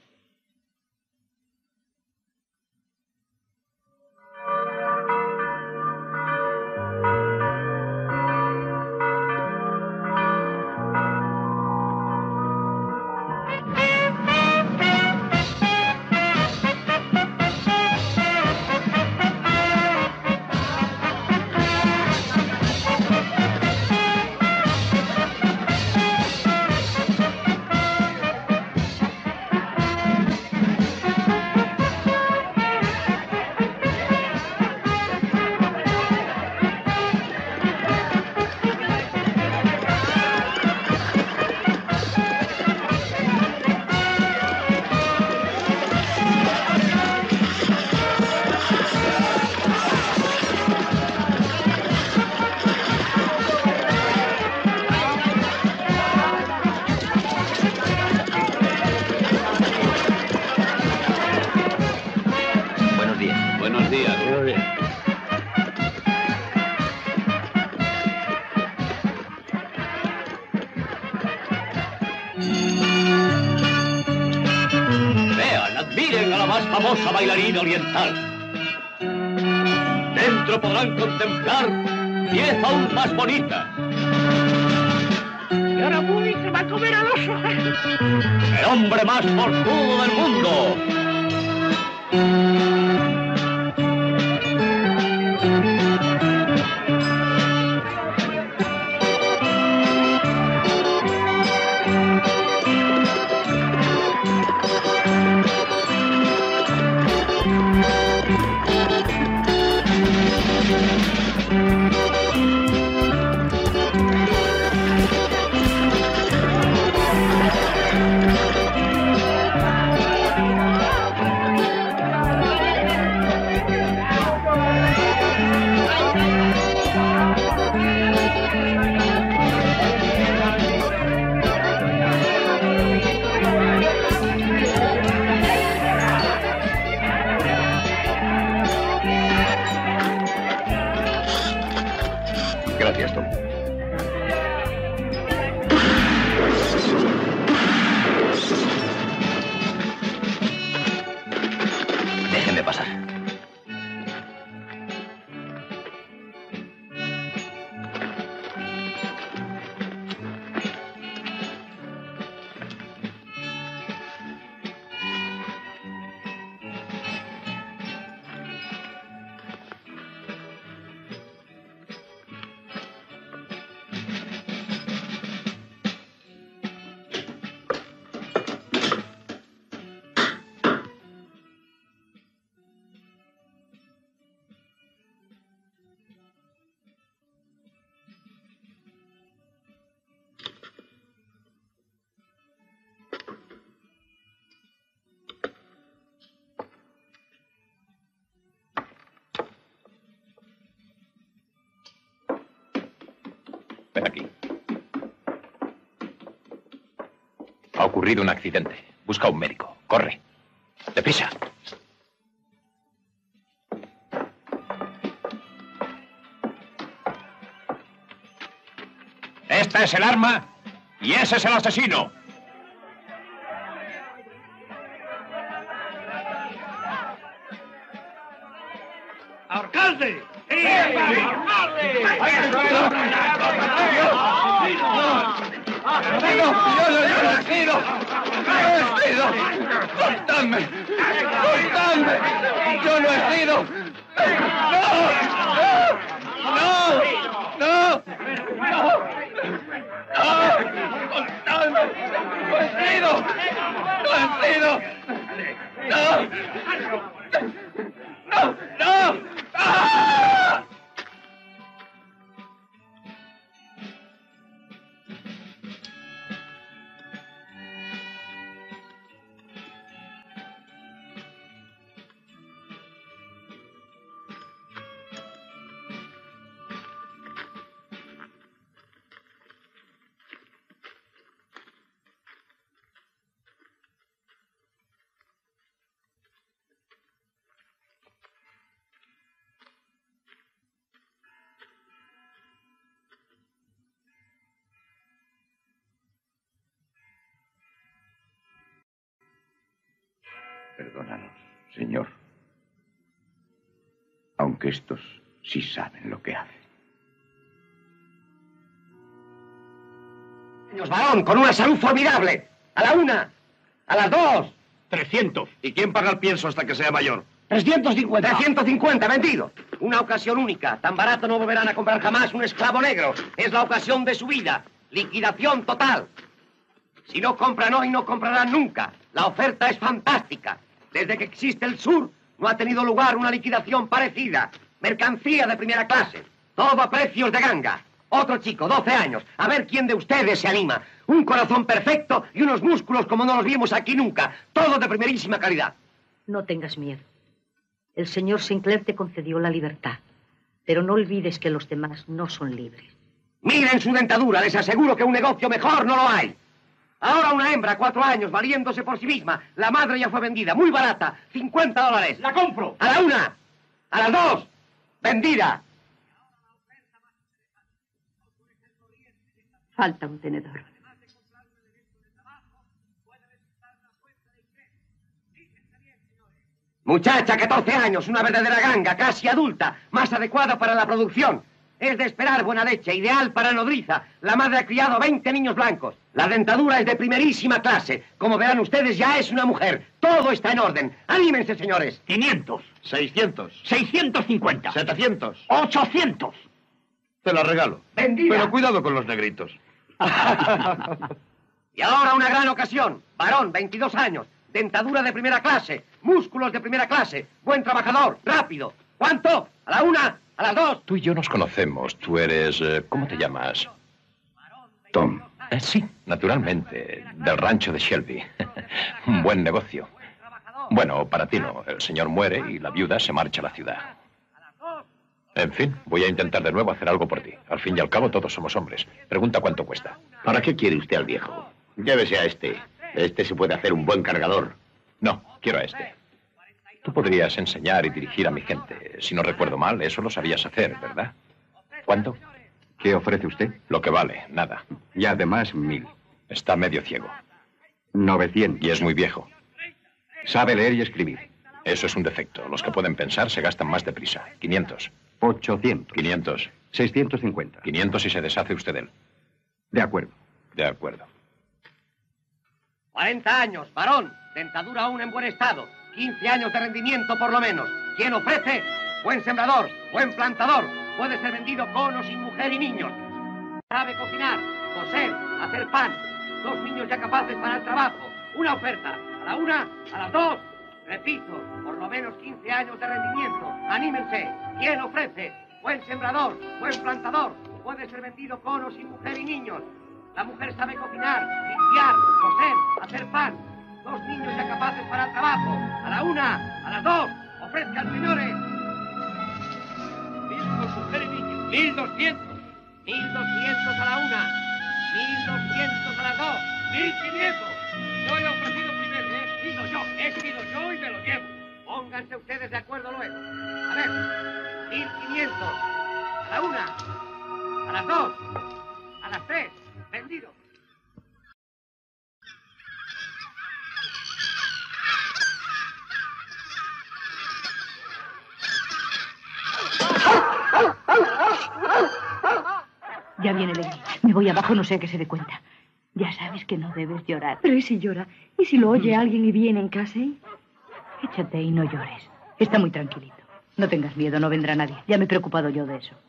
Buenos días. Buenos días. Vean, admiren a la más famosa bailarina oriental. Dentro podrán contemplar pieza aún más bonita. Y ahora voy, se va a comer a los ojos. El hombre más forzudo del mundo. Déjenme pasar. Ven aquí. Ha ocurrido un accidente. Busca a un médico. Corre. Deprisa. Esta es el arma y ese es el asesino. ¡Alcalde! ¡Sí! ¡Cortadme! ¡Cortadme! ¡Yo no he sido! ¡No! ¡No! ¡No! ¡No! ¡No! ¡Cortadme! ¡No he sido! ¡No he sido! ¡No! ¡No! ¡No! ¡Ah! Perdónanos, señor. Aunque estos sí saben lo que hacen. Años, varón, con una salud formidable. A la una, a las dos. Trescientos. ¿Y quién paga el pienso hasta que sea mayor? Trescientos cincuenta. Trescientos cincuenta, vendido. Una ocasión única. Tan barato no volverán a comprar jamás un esclavo negro. Es la ocasión de su vida. Liquidación total. Si no compran hoy, no comprarán nunca. La oferta es fantástica. Desde que existe el sur, no ha tenido lugar una liquidación parecida. Mercancía de primera clase. Todo a precios de ganga. Otro chico, doce años. A ver quién de ustedes se anima. Un corazón perfecto y unos músculos como no los vimos aquí nunca. Todo de primerísima calidad. No tengas miedo. El señor Sinclair te concedió la libertad. Pero no olvides que los demás no son libres. Miren su dentadura. Les aseguro que un negocio mejor no lo hay. Ahora una hembra, cuatro años, valiéndose por sí misma. La madre ya fue vendida, muy barata, cincuenta dólares. ¡La compro! A la una, a las dos, vendida. Falta un tenedor. Muchacha, catorce años, una verdadera ganga, casi adulta, más adecuada para la producción. Es de esperar buena leche, ideal para nodriza. La madre ha criado veinte niños blancos. La dentadura es de primerísima clase. Como verán ustedes, ya es una mujer. Todo está en orden. ¡Anímense, señores! quinientos. seiscientos. seiscientos cincuenta. setecientos. ochocientos. Te la regalo. ¡Vendida! Pero cuidado con los negritos. Y ahora una gran ocasión. Varón, veintidós años. Dentadura de primera clase. Músculos de primera clase. Buen trabajador. Rápido. ¿Cuánto? ¿A la una? ¿A las dos? Tú y yo nos conocemos. Tú eres... eh, ¿Cómo te llamas? Tom. Eh, sí, naturalmente. Del rancho de Shelby. Un buen negocio. Bueno, para ti no. El señor muere y la viuda se marcha a la ciudad. En fin, voy a intentar de nuevo hacer algo por ti. Al fin y al cabo, todos somos hombres. Pregunta cuánto cuesta. ¿Para qué quiere usted al viejo? Llévese a este. Este se puede hacer un buen cargador. No, quiero a este. Tú podrías enseñar y dirigir a mi gente. Si no recuerdo mal, eso lo sabías hacer, ¿verdad? ¿Cuánto? ¿Qué ofrece usted? Lo que vale, nada. Y además, mil. Está medio ciego. Novecientos. Y es muy viejo. Sabe leer y escribir. Eso es un defecto. Los que pueden pensar se gastan más deprisa. quinientos. ochocientos. quinientos. seiscientos cincuenta. quinientos y se deshace usted de él. De acuerdo. De acuerdo. cuarenta años, varón. Dentadura aún en buen estado. quince años de rendimiento por lo menos. ¿Quién ofrece? Buen sembrador, buen plantador. Puede ser vendido con o sin mujer y niños. Sabe cocinar, coser, hacer pan. Dos niños ya capaces para el trabajo. Una oferta. A la una, a las dos. Repito, por lo menos quince años de rendimiento. Anímense. ¿Quién ofrece? Buen sembrador, buen plantador. Puede ser vendido con o sin mujer y niños. La mujer sabe cocinar, limpiar, coser, hacer pan. Dos niños ya capaces para el trabajo. A la una, a las dos. Ofrezcan, señores. Mil con mujer y niños. Mil doscientos. Mil doscientos a la una. Mil doscientos a las dos. Mil quinientos. Yo he ofrecido primero. He sido yo. He sido yo y me lo llevo. Pónganse ustedes de acuerdo luego. A ver. Mil quinientos. A la una. A las dos. A las tres. Vendido. Ya viene Legui. Me voy abajo, no sé a qué se dé cuenta. Ya sabes que no debes llorar. Pero ¿y si llora? ¿Y si lo oye alguien y viene en casa? ¿Eh? Échate y no llores. Está muy tranquilito. No tengas miedo, no vendrá nadie. Ya me he preocupado yo de eso.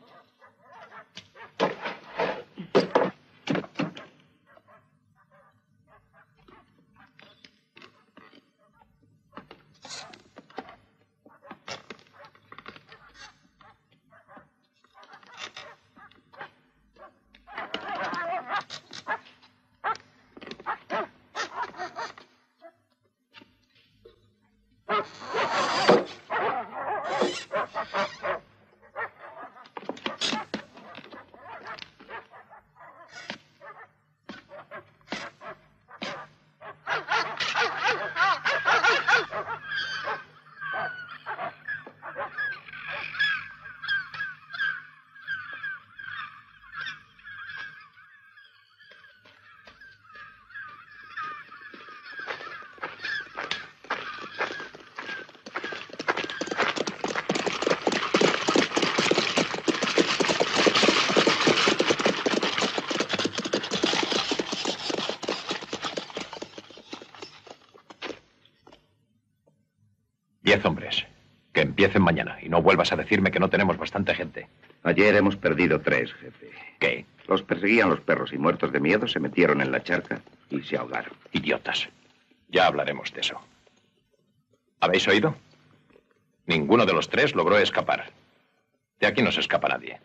Diez hombres. Que empiecen mañana y no vuelvas a decirme que no tenemos bastante gente. Ayer hemos perdido tres, jefe. ¿Qué? Los perseguían los perros y muertos de miedo se metieron en la charca y se ahogaron. Idiotas. Ya hablaremos de eso. ¿Habéis oído? Ninguno de los tres logró escapar. De aquí no se escapa nadie.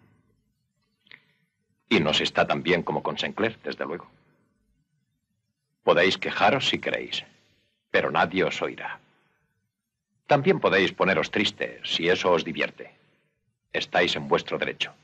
Y no se está tan bien como con Sinclair, desde luego. Podéis quejaros si queréis, pero nadie os oirá. También podéis poneros tristes si eso os divierte. Estáis en vuestro derecho.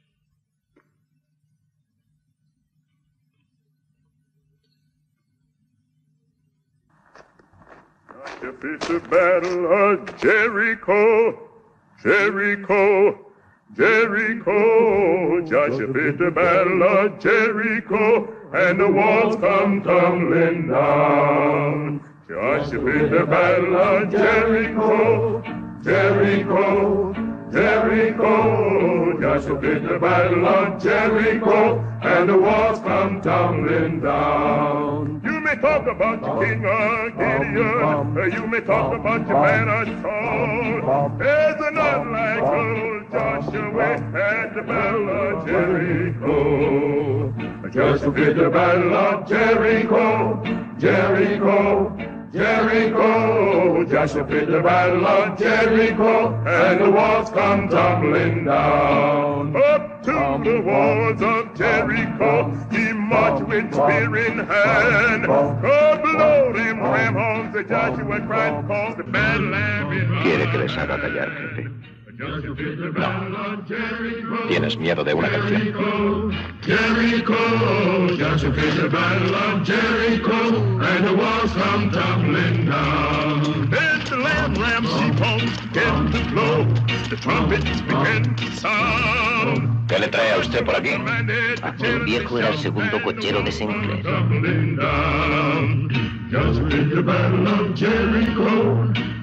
It's the battle of Jericho, Jericho, Jericho. Joshua beat the battle of Jericho, and the walls come tumbling down. Joshua beat the battle of Jericho, Jericho, Jericho. Joshua beat the battle of Jericho, and the walls come tumbling down. You may talk about your king of Gideon, you may talk about your man of Saul. There's another like old Joshua at the battle of Jericho. Joshua beat the battle of Jericho, Jericho, Jericho. Joshua beat the battle of Jericho, and the walls come tumbling down. Up to the walls of Jericho, he marched with spear in hand. God blow them ram horns that Joshua cried, cause the battle lamb in ¿Quiere que les haga callar, jefe? No. ¿Tienes miedo de una canción? Jericho, Joshua beat the battle of Jericho, and the walls come tumbling down. Then the lamb ram sheep horns began to blow, the trumpets began to sound. ¿Qué le trae a usted por aquí? Aquel viejo era el segundo cochero de Sinclair. Joshua beat the battle of Jericho,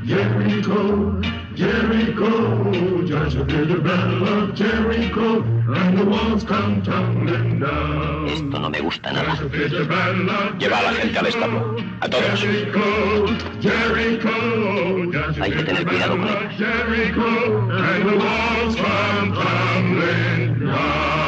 Jericho, Jericho, Joshua did the battle of Jericho, and the walls come tumbling down. Esto no me gusta nada. Lleva a la gente al establo. A todos. Jericho, Jericho, Joshua Hay que tener cuidado con ellos. Jericho, and the walls come tumbling down.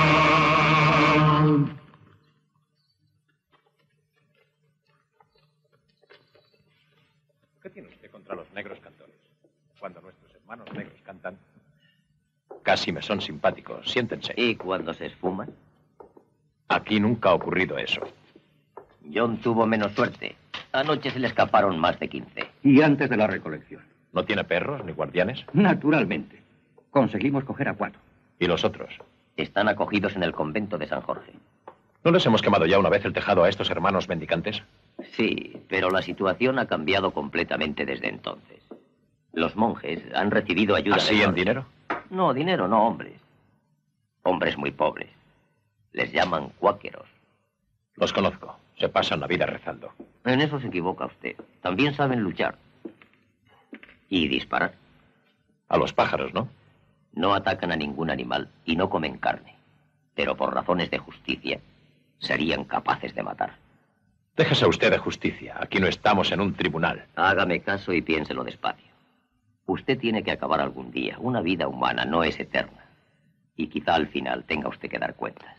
¿Qué tiene usted contra los negros cantores? Cuando nuestros hermanos negros cantan, casi me son simpáticos. Siéntense. ¿Y cuando se esfuman? Aquí nunca ha ocurrido eso. John tuvo menos suerte. Anoche se le escaparon más de quince. Y antes de la recolección. ¿No tiene perros ni guardianes? Naturalmente. Conseguimos coger a cuatro. ¿Y los otros? Están acogidos en el convento de San Jorge. ¿No les hemos quemado ya una vez el tejado a estos hermanos mendicantes? Sí, pero la situación ha cambiado completamente desde entonces. Los monjes han recibido ayuda. ¿Así en dinero? No, dinero no, hombres. Hombres muy pobres. Les llaman cuáqueros. Los conozco. Se pasan la vida rezando. En eso se equivoca usted. También saben luchar. Y disparar. A los pájaros, ¿no? No atacan a ningún animal y no comen carne. Pero por razones de justicia, serían capaces de matar. Déjese usted de justicia. Aquí no estamos en un tribunal. Hágame caso y piénselo despacio. Usted tiene que acabar algún día. Una vida humana no es eterna. Y quizá al final tenga usted que dar cuentas.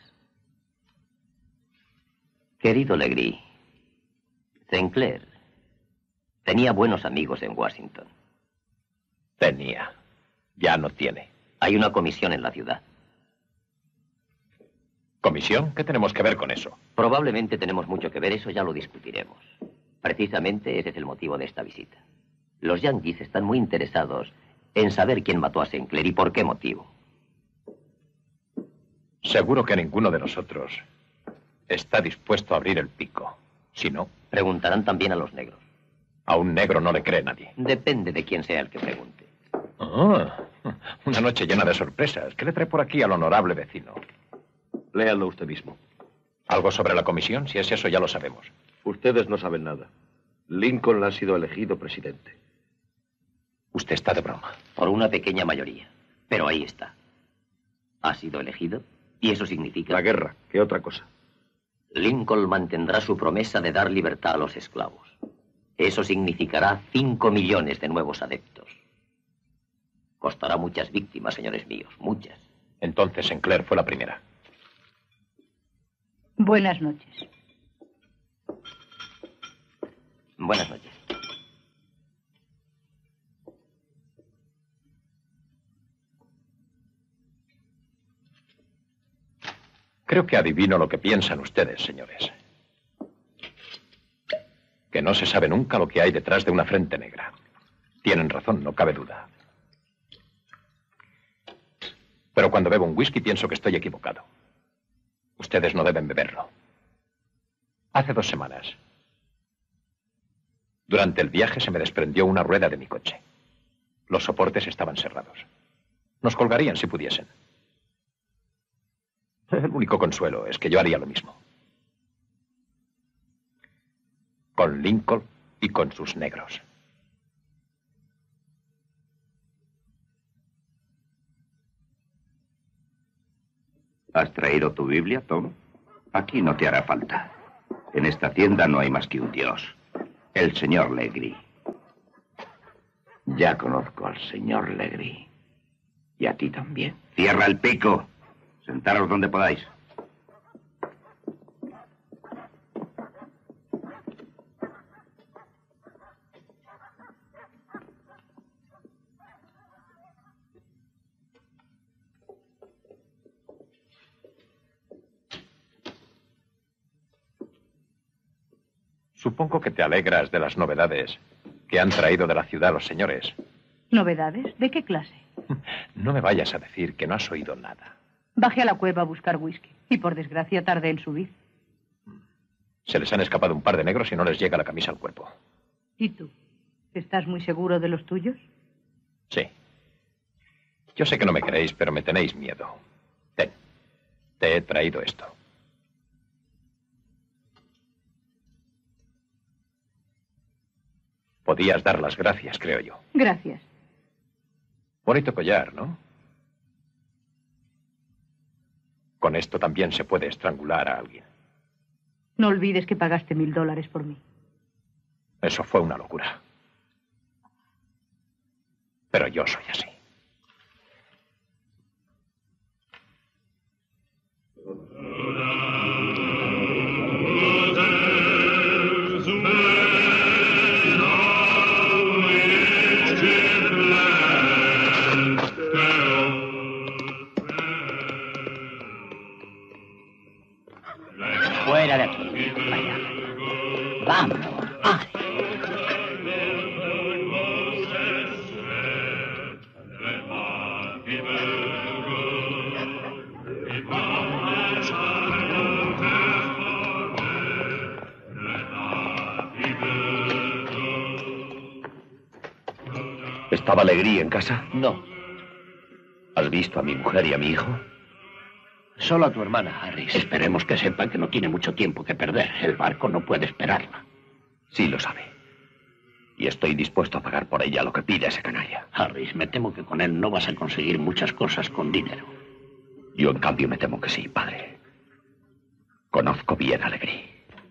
Querido Legree, Sinclair tenía buenos amigos en Washington. Tenía. Ya no tiene. Hay una comisión en la ciudad. ¿Comisión? ¿Qué tenemos que ver con eso? Probablemente tenemos mucho que ver, eso ya lo discutiremos. Precisamente ese es el motivo de esta visita. Los yanquis están muy interesados en saber quién mató a Sinclair y por qué motivo. Seguro que ninguno de nosotros está dispuesto a abrir el pico. Si no, preguntarán también a los negros. A un negro no le cree nadie. Depende de quién sea el que pregunte. Ah, una noche llena de sorpresas. ¿Qué le trae por aquí al honorable vecino? Léalo usted mismo. ¿Algo sobre la comisión? Si es eso, ya lo sabemos. Ustedes no saben nada. Lincoln ha sido elegido presidente. Usted está de broma. Por una pequeña mayoría. Pero ahí está. Ha sido elegido y eso significa... La guerra, ¿qué otra cosa? Lincoln mantendrá su promesa de dar libertad a los esclavos. Eso significará cinco millones de nuevos adeptos. Costará muchas víctimas, señores míos, muchas. Entonces Sinclair fue la primera. Buenas noches. Buenas noches. Creo que adivino lo que piensan ustedes, señores. Que no se sabe nunca lo que hay detrás de una frente negra. Tienen razón, no cabe duda. Pero cuando bebo un whisky pienso que estoy equivocado. Ustedes no deben beberlo. Hace dos semanas, durante el viaje se me desprendió una rueda de mi coche. Los soportes estaban cerrados. Nos colgarían si pudiesen. El único consuelo es que yo haría lo mismo. Con Lincoln y con sus negros. ¿Has traído tu Biblia, Tom? Aquí no te hará falta. En esta tienda no hay más que un Dios. El señor Legree. Ya conozco al señor Legree. Y a ti también. Cierra el pico. Sentaros donde podáis. Supongo que te alegras de las novedades que han traído de la ciudad los señores. ¿Novedades? ¿De qué clase? No me vayas a decir que no has oído nada. Bajé a la cueva a buscar whisky y por desgracia tardé en subir. Se les han escapado un par de negros y no les llega la camisa al cuerpo. ¿Y tú? ¿Estás muy seguro de los tuyos? Sí. Yo sé que no me queréis, pero me tenéis miedo. Ten. Te he traído esto. Podías dar las gracias, creo yo. Gracias. Bonito collar, ¿no? Con esto también se puede estrangular a alguien. No olvides que pagaste mil dólares por mí. Eso fue una locura. Pero yo soy así. Fuera de aquí. Vaya. Vamos. Ah. ¿Estaba Alegría en casa? No. ¿Has visto a mi mujer y a mi hijo? Solo a tu hermana, Harris. Esperemos que sepa que no tiene mucho tiempo que perder. El barco no puede esperarla. Sí, lo sabe. Y estoy dispuesto a pagar por ella lo que pide ese canalla. Harris, me temo que con él no vas a conseguir muchas cosas con dinero. Yo, en cambio, me temo que sí, padre. Conozco bien a Alegría.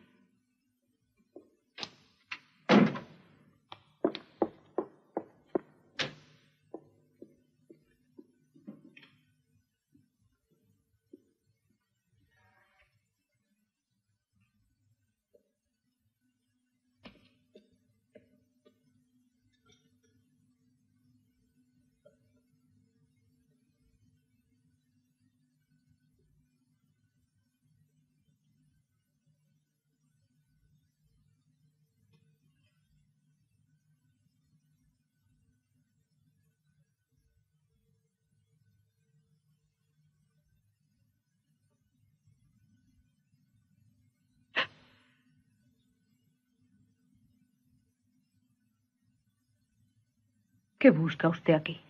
¿Qué busca usted aquí?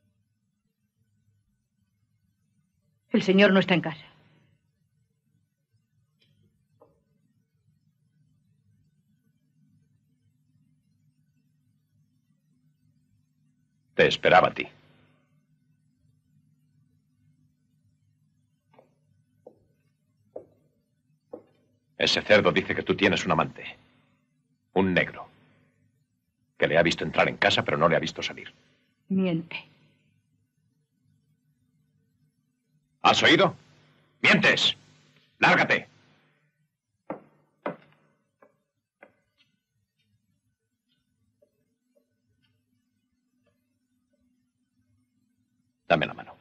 El señor no está en casa. Te esperaba a ti. Ese cerdo dice que tú tienes un amante. Un negro. Que le ha visto entrar en casa, pero no le ha visto salir. Miente. ¿Has oído? ¡Mientes! ¡Lárgate! Dame la mano.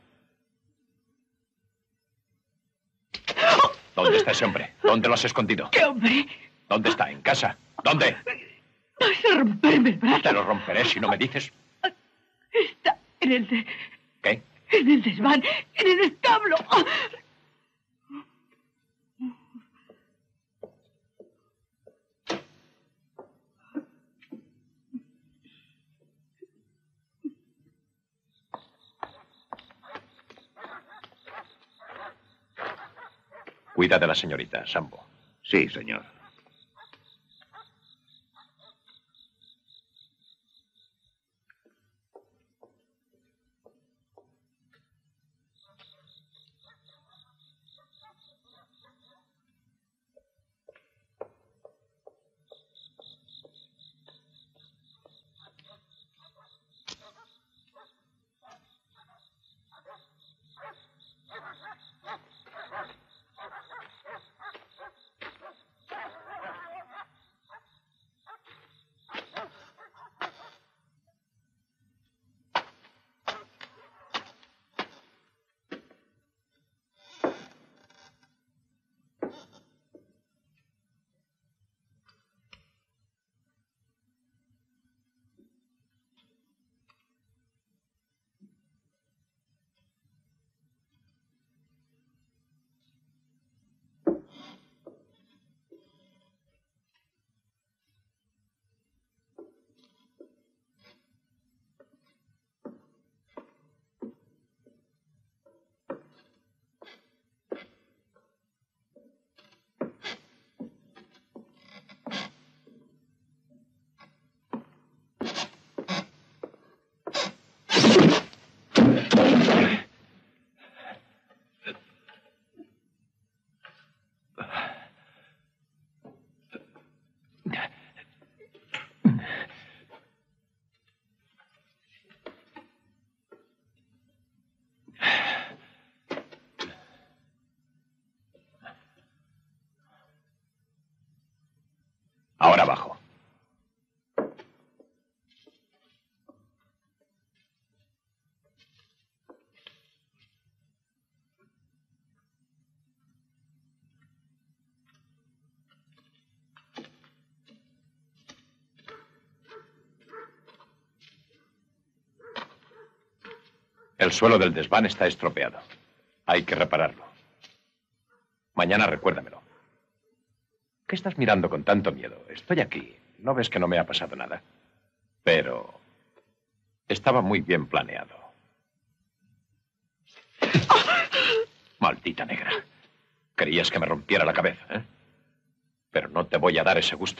¿Dónde está ese hombre? ¿Dónde lo has escondido? ¿Qué hombre? ¿Dónde está? ¿En casa? ¿Dónde? Vas a romperme el brazo. Te lo romperé si no me dices. Está en el... De... ¿Qué? En el desván, en el establo. Cuida de la señorita, Sambo. Sí, señor. El suelo del desván está estropeado. Hay que repararlo. Mañana recuérdamelo. ¿Qué estás mirando con tanto miedo? Estoy aquí. ¿No ves que no me ha pasado nada? Pero estaba muy bien planeado. Maldita negra. Querías que me rompiera la cabeza, ¿eh? Pero no te voy a dar ese gusto.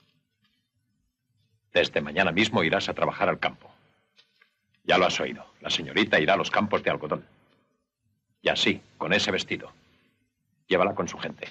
Desde mañana mismo irás a trabajar al campo. Ya lo has oído. La señorita irá a los campos de algodón. Y así, con ese vestido. Llévala con su gente.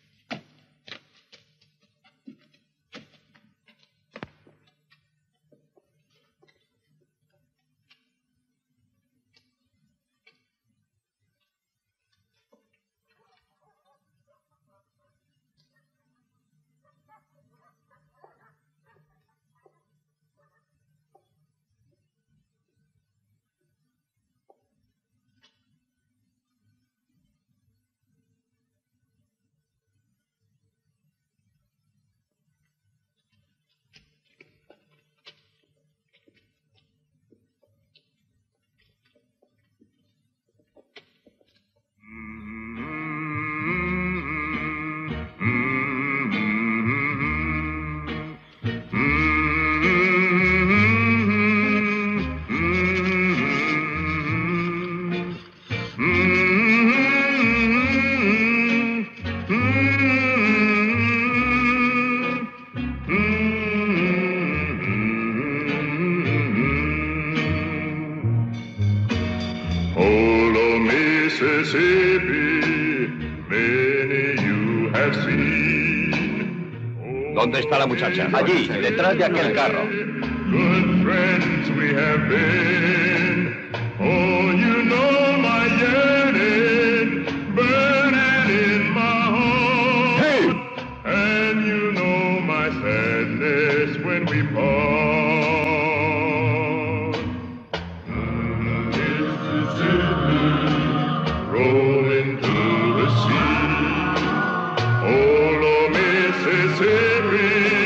¿Dónde está la muchacha? Allí, detrás de aquel carro. Good friends we have been. Oh, you know my yearning burning in my heart. Hey! And you know my sadness when we part. Mississippi, rolling through the sea. Oh, Lord, Mississippi.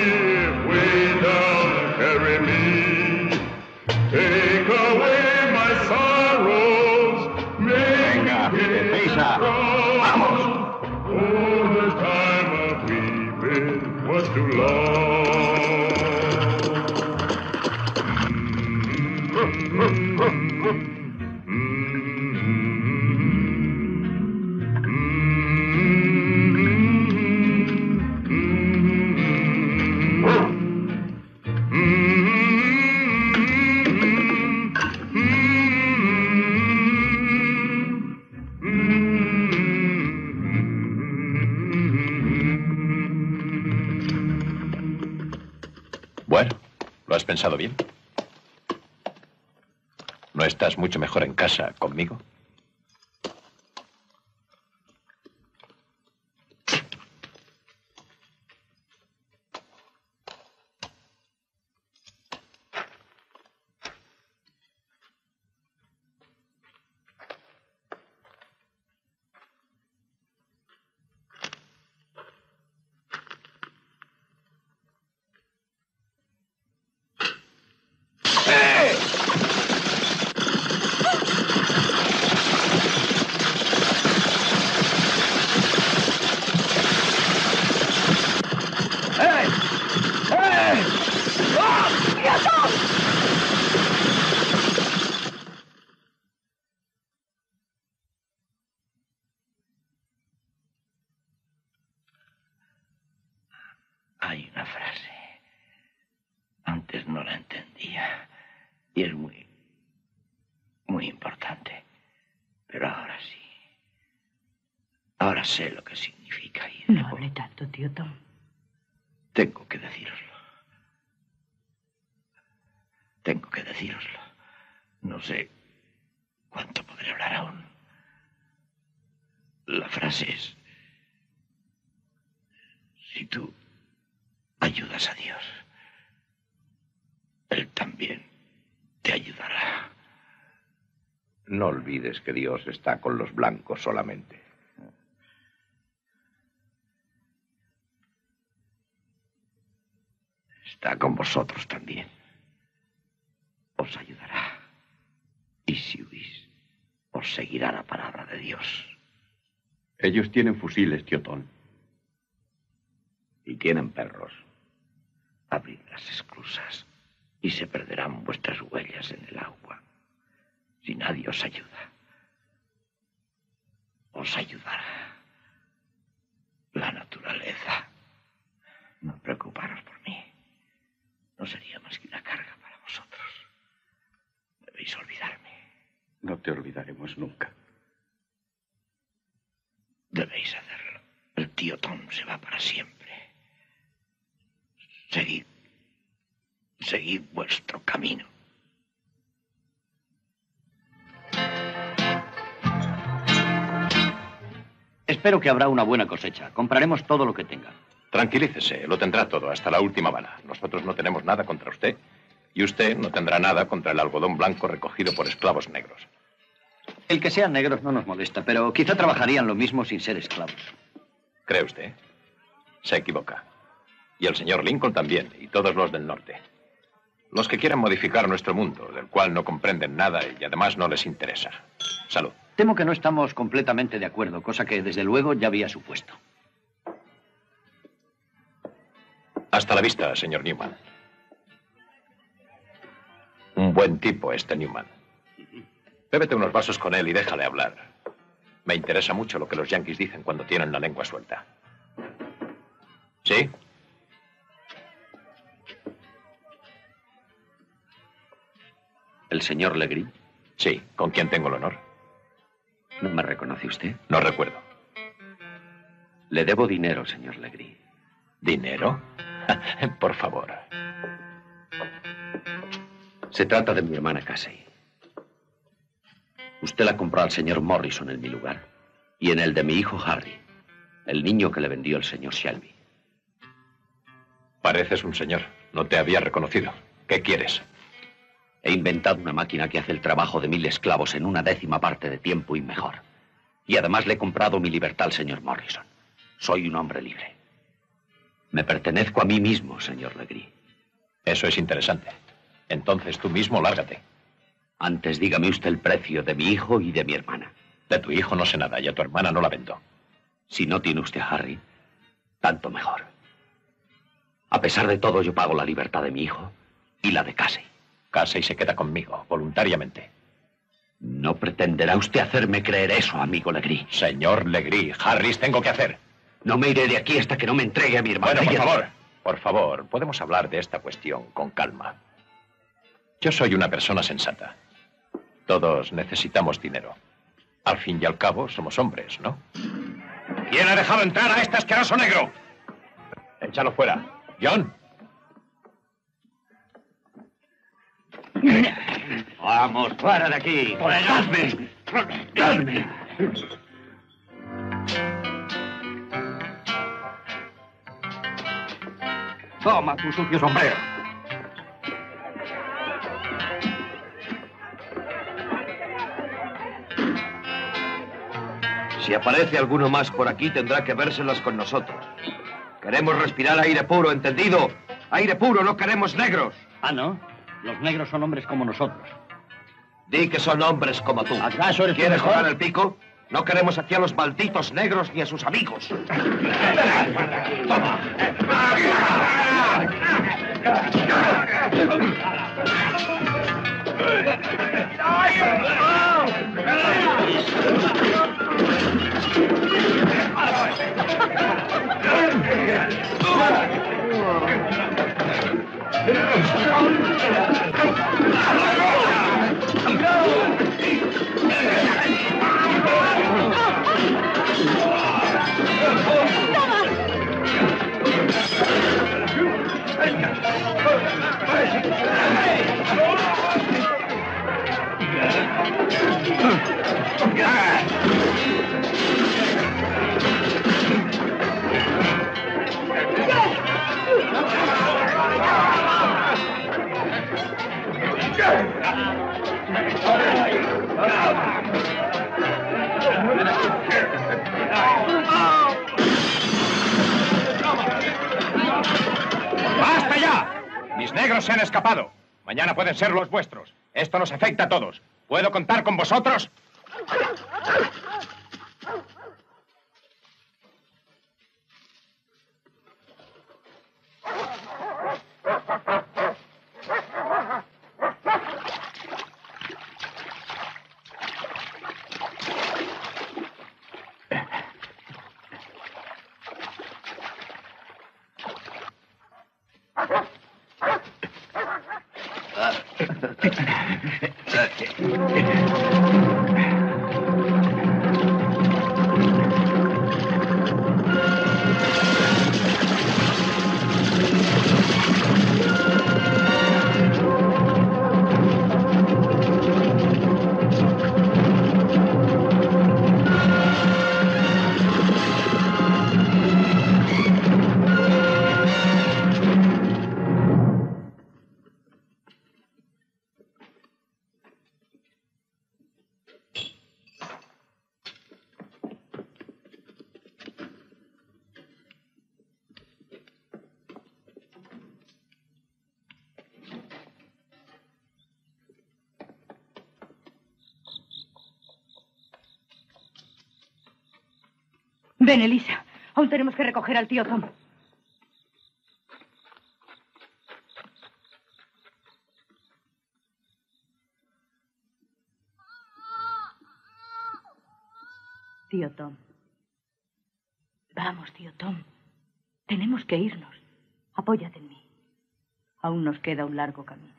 Too Bueno, ¿lo has pensado bien? ¿No estás mucho mejor en casa conmigo? Hay una frase. Antes no la entendía. Y es muy, muy importante. Pero ahora sí. Ahora sé lo que significa. Y no hable tanto, tío Tom. Tengo que decíroslo. Tengo que decíroslo. No sé cuánto podré hablar aún. La frase es: si tú ayudas a Dios, Él también te ayudará. No olvides que Dios está con los blancos solamente. Está con vosotros también. Os ayudará. Y si huís nos seguirá la palabra de Dios. Ellos tienen fusiles, tío Tom. Y tienen perros. Abrid las esclusas y se perderán vuestras huellas en el agua. Si nadie os ayuda, os ayudará la naturaleza. No preocuparos por mí. No sería más que una carga para vosotros. Debéis olvidarme. No te olvidaremos nunca. Debéis hacerlo. El tío Tom se va para siempre. Seguid. Seguid vuestro camino. Espero que habrá una buena cosecha. Compraremos todo lo que tenga. Tranquilícese, lo tendrá todo, hasta la última bala. Nosotros no tenemos nada contra usted y usted no tendrá nada contra el algodón blanco recogido por esclavos negros. El que sean negros no nos molesta, pero quizá trabajarían lo mismo sin ser esclavos. ¿Cree usted? Se equivoca. Y el señor Lincoln también, y todos los del norte. Los que quieran modificar nuestro mundo, del cual no comprenden nada y además no les interesa. Salud. Temo que no estamos completamente de acuerdo, cosa que desde luego ya había supuesto. Hasta la vista, señor Newman. Un buen tipo este Newman. Bébete unos vasos con él y déjale hablar. Me interesa mucho lo que los yanquis dicen cuando tienen la lengua suelta. ¿Sí? ¿El señor Legree? Sí. ¿Con quién tengo el honor? ¿No me reconoce usted? No recuerdo. Le debo dinero, señor Legree. ¿Dinero? Por favor. Se trata de mi hermana Casey. Usted la compró al señor Morrison en mi lugar y en el de mi hijo Harry, el niño que le vendió el señor Shelby. Pareces un señor. No te había reconocido. ¿Qué quieres? He inventado una máquina que hace el trabajo de mil esclavos en una décima parte de tiempo y mejor. Y además le he comprado mi libertad al señor Morrison. Soy un hombre libre. Me pertenezco a mí mismo, señor Legree. Eso es interesante. Entonces tú mismo lárgate. Antes dígame usted el precio de mi hijo y de mi hermana. De tu hijo no sé nada y a tu hermana no la vendo. Si no tiene usted a Harry, tanto mejor. A pesar de todo, yo pago la libertad de mi hijo y la de Casey. Casey se queda conmigo, voluntariamente. No pretenderá usted hacerme creer eso, amigo Legree. Señor Legree, Harris, tengo que hacer. No me iré de aquí hasta que no me entregue a mi hermana. Bueno, por favor, por favor, podemos hablar de esta cuestión con calma. Yo soy una persona sensata. Todos necesitamos dinero. Al fin y al cabo, somos hombres, ¿no? ¿Quién ha dejado entrar a este asqueroso negro? Échalo fuera. John. Vamos, fuera de aquí. ¡Dame! ¡Dame! Toma tu sucio sombrero. Si aparece alguno más por aquí, tendrá que vérselas con nosotros. Queremos respirar aire puro, ¿entendido? Aire puro, no queremos negros. Ah, ¿no? Los negros son hombres como nosotros. Di que son hombres como tú. ¿Acaso eres tú ¿Quieres mejor? jugar al pico? No queremos aquí a los malditos negros ni a sus amigos. Toma. ¡Basta ya! Mis negros se han escapado. Mañana pueden ser los vuestros. Esto nos afecta a todos. ¿Puedo contar con vosotros? Ven, Elisa. Aún tenemos que recoger al tío Tom. Tío Tom. Vamos, tío Tom. Tenemos que irnos. Apóyate en mí. Aún nos queda un largo camino.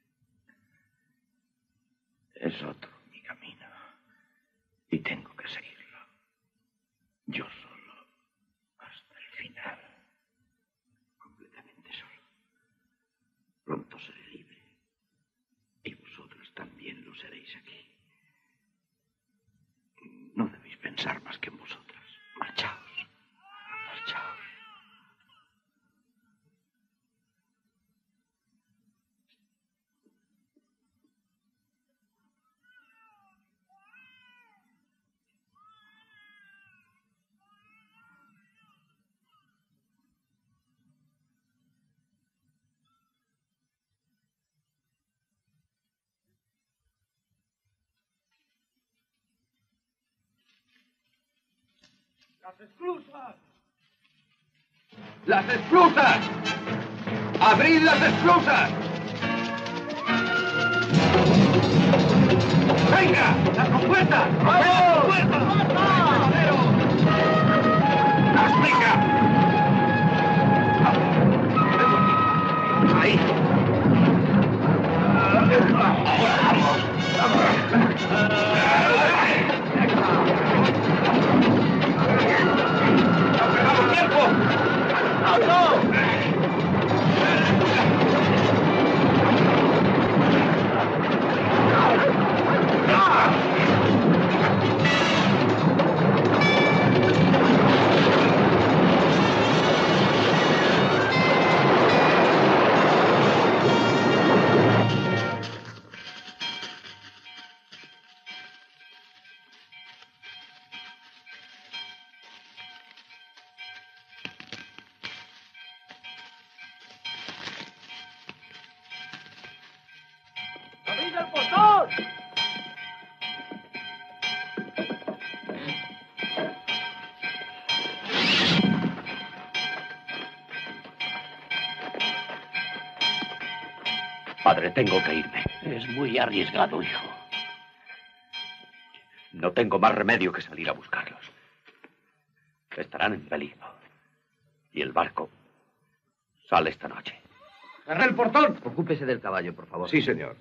Es otro mi camino. Y tengo que seguirlo. Yo solo. Hasta el final. Completamente solo. Pronto seré libre. Y vosotros también lo seréis aquí. No debéis pensar más que en vosotras. Marchaos. Marchaos. ¡Las esclusas! ¡Las esclusas! ¡Abrid las esclusas! ¡Venga! ¡Las compuertas! ¡Vamos! ¡Las ¡Venga! ¡Ahí! ¡Ahora vamos! ¡Abrid el portón! Padre, tengo que irme. Es muy arriesgado, hijo. No tengo más remedio que salir a buscarlos. Estarán en peligro. Y el barco sale esta noche. ¡Cerré el portón! Ocúpese del caballo, por favor. Sí, señor.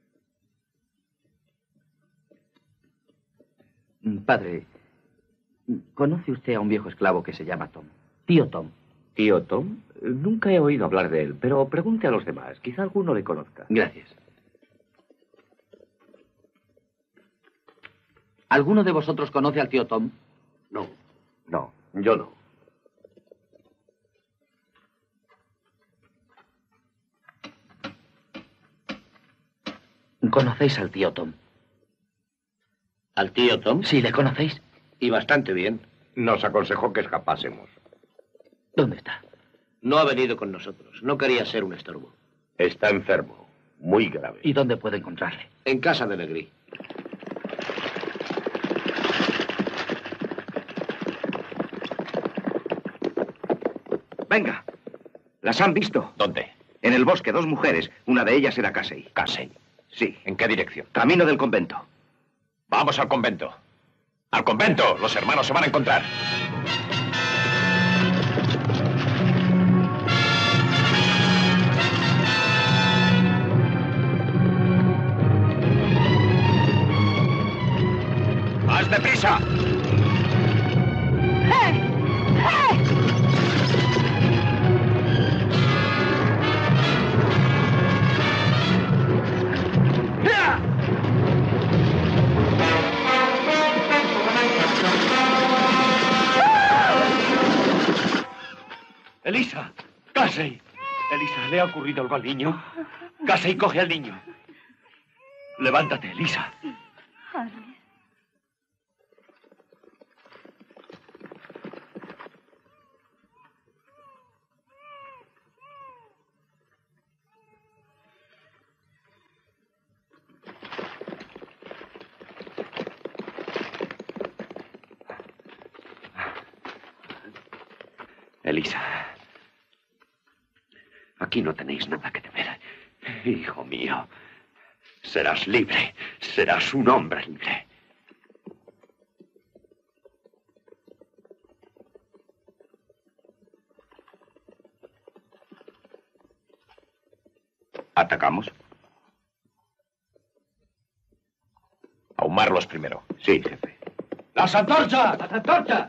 Padre, ¿conoce usted a un viejo esclavo que se llama Tom? Tío Tom. ¿Tío Tom? Nunca he oído hablar de él, pero pregunte a los demás. Quizá alguno le conozca. Gracias. ¿Alguno de vosotros conoce al tío Tom? No, no, yo no. ¿Conocéis al tío Tom? ¿Al tío Tom? Sí, ¿le conocéis? Y bastante bien. Nos aconsejó que escapásemos. ¿Dónde está? No ha venido con nosotros. No quería ser un estorbo. Está enfermo, muy grave. ¿Y dónde puedo encontrarle? En casa de Legris. Venga. Las han visto. ¿Dónde? En el bosque, dos mujeres. Una de ellas era Casey. ¿Casey? Sí. ¿En qué dirección? Camino del convento. Vamos al convento. ¡Al convento! Los hermanos se van a encontrar. ¡Más deprisa! ¡Eh! ¡Eh! Elisa, Casey. Elisa, ¿le ha ocurrido algo al niño? Casey, coge al niño. Levántate, Elisa. Harry. Elisa. Aquí no tenéis nada que temer. Hijo mío. Serás libre. Serás un hombre libre. ¿Atacamos? Ahumarlos primero. Sí, jefe. ¡Las antorchas! ¡Las antorchas!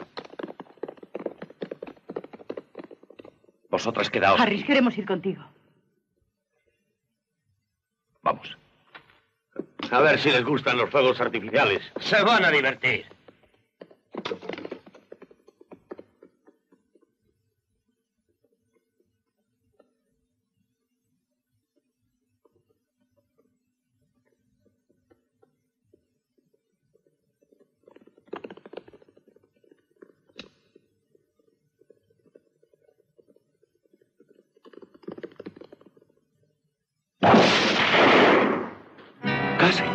Vosotras quedaos. Harris, queremos ir contigo. Vamos. A ver si les gustan los fuegos artificiales. Se van a divertir. Casey.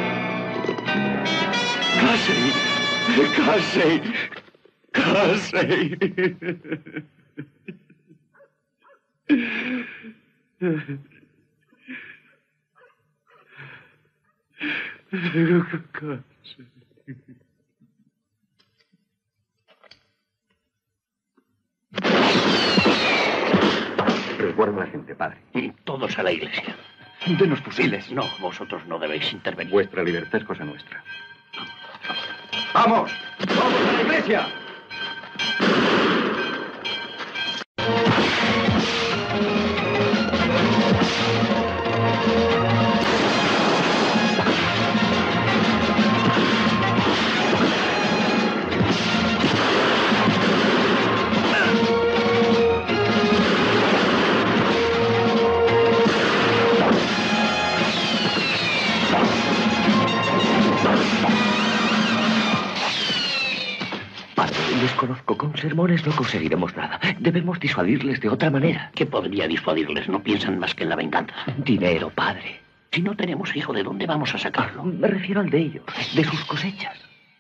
Casey. Casey. Recuerda a la gente, padre. Todos a la iglesia. Denos fusiles. No, vosotros no debéis intervenir. Vuestra libertad es cosa nuestra. ¡Vamos! ¡Vamos a la iglesia! Desconozco, con sermones no conseguiremos nada. Debemos disuadirles de otra manera. ¿Qué podría disuadirles? No piensan más que en la venganza. Dinero, padre. Si no tenemos hijo, ¿de dónde vamos a sacarlo? Me refiero al de ellos, de sus cosechas.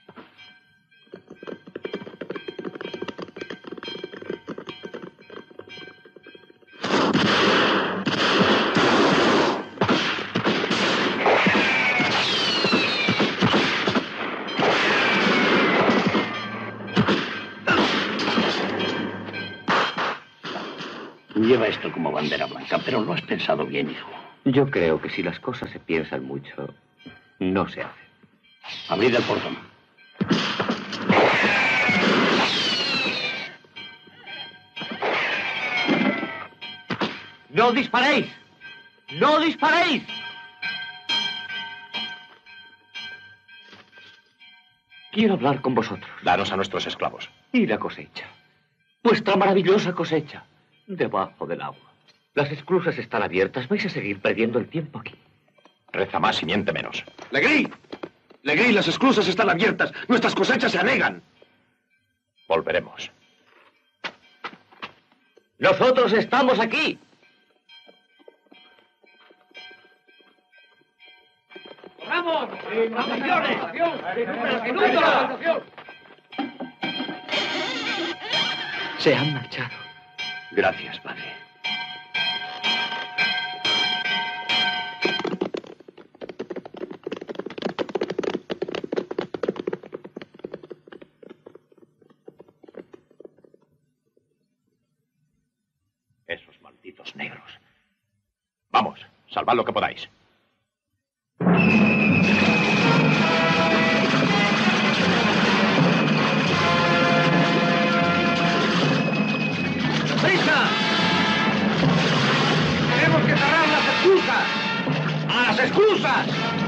Lleva esto como bandera blanca, pero lo has pensado bien, hijo. Yo creo que si las cosas se piensan mucho, no se hacen. Abrid el portón. ¡No disparéis! ¡No disparéis! Quiero hablar con vosotros. Danos a nuestros esclavos. Y la cosecha. Vuestra maravillosa cosecha. Debajo del agua. Las esclusas están abiertas. Vais a seguir perdiendo el tiempo aquí. Reza más y miente menos. ¡Legris! ¡Legris, las esclusas están abiertas! ¡Nuestras cosechas se anegan! Volveremos. ¡Nosotros estamos aquí! ¡Vamos! ¡Vamos, señores! ¡Recuperación! Se han marchado. Gracias, padre. Esos malditos negros. Vamos, salvad lo que podáis. ¡Prisa! ¡Tenemos que cerrar las esclusas! ¡A las esclusas!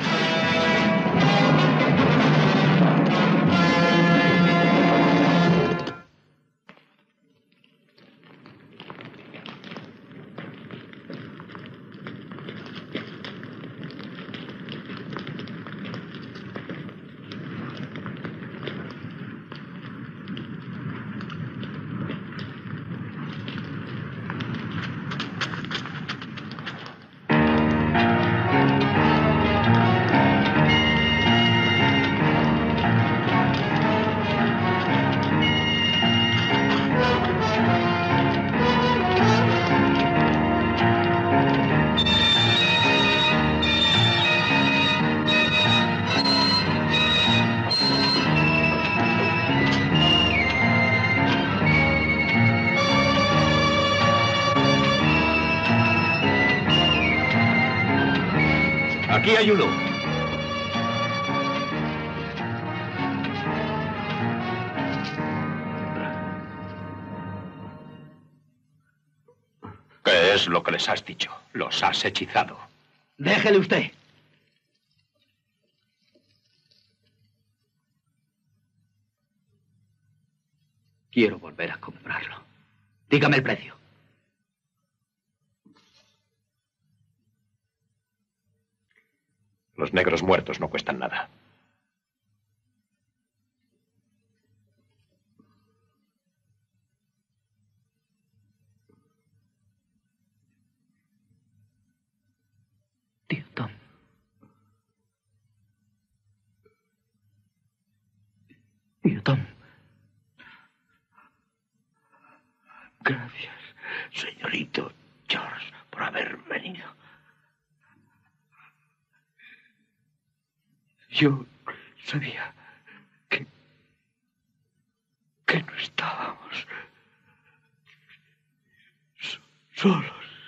Aquí hay uno. ¿Qué es lo que les has dicho? Los has hechizado. Déjele usted. Quiero volver a comprarlo. Dígame el precio. Los negros muertos no cuestan nada. Tío Tom. Tío Tom. Gracias, señorito George, por haber venido. Yo sabía que, que no estábamos so- solos.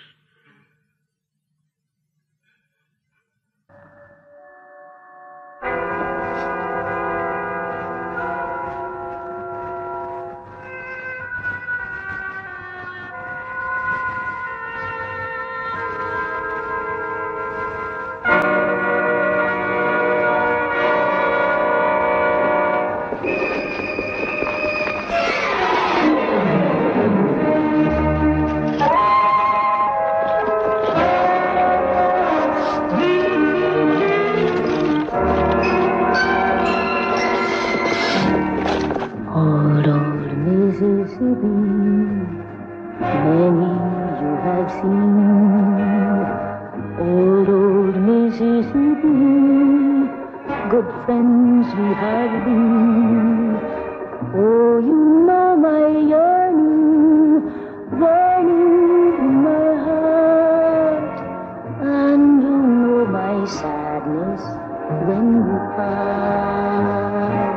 Old, old Mississippi, many you have seen. Old, old Mississippi, good friends we have been. Oh, you know my yearning, burning in my heart, and you know my sadness when you pass.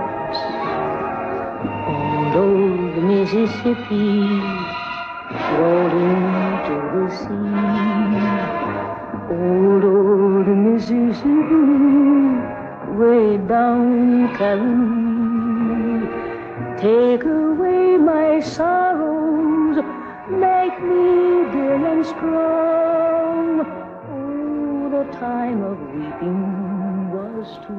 Old, old Mississippi, rolling to the sea. Old, old Mississippi, way down Carolina. Take away my sorrows, make me dear and strong. Oh, the time of weeping was too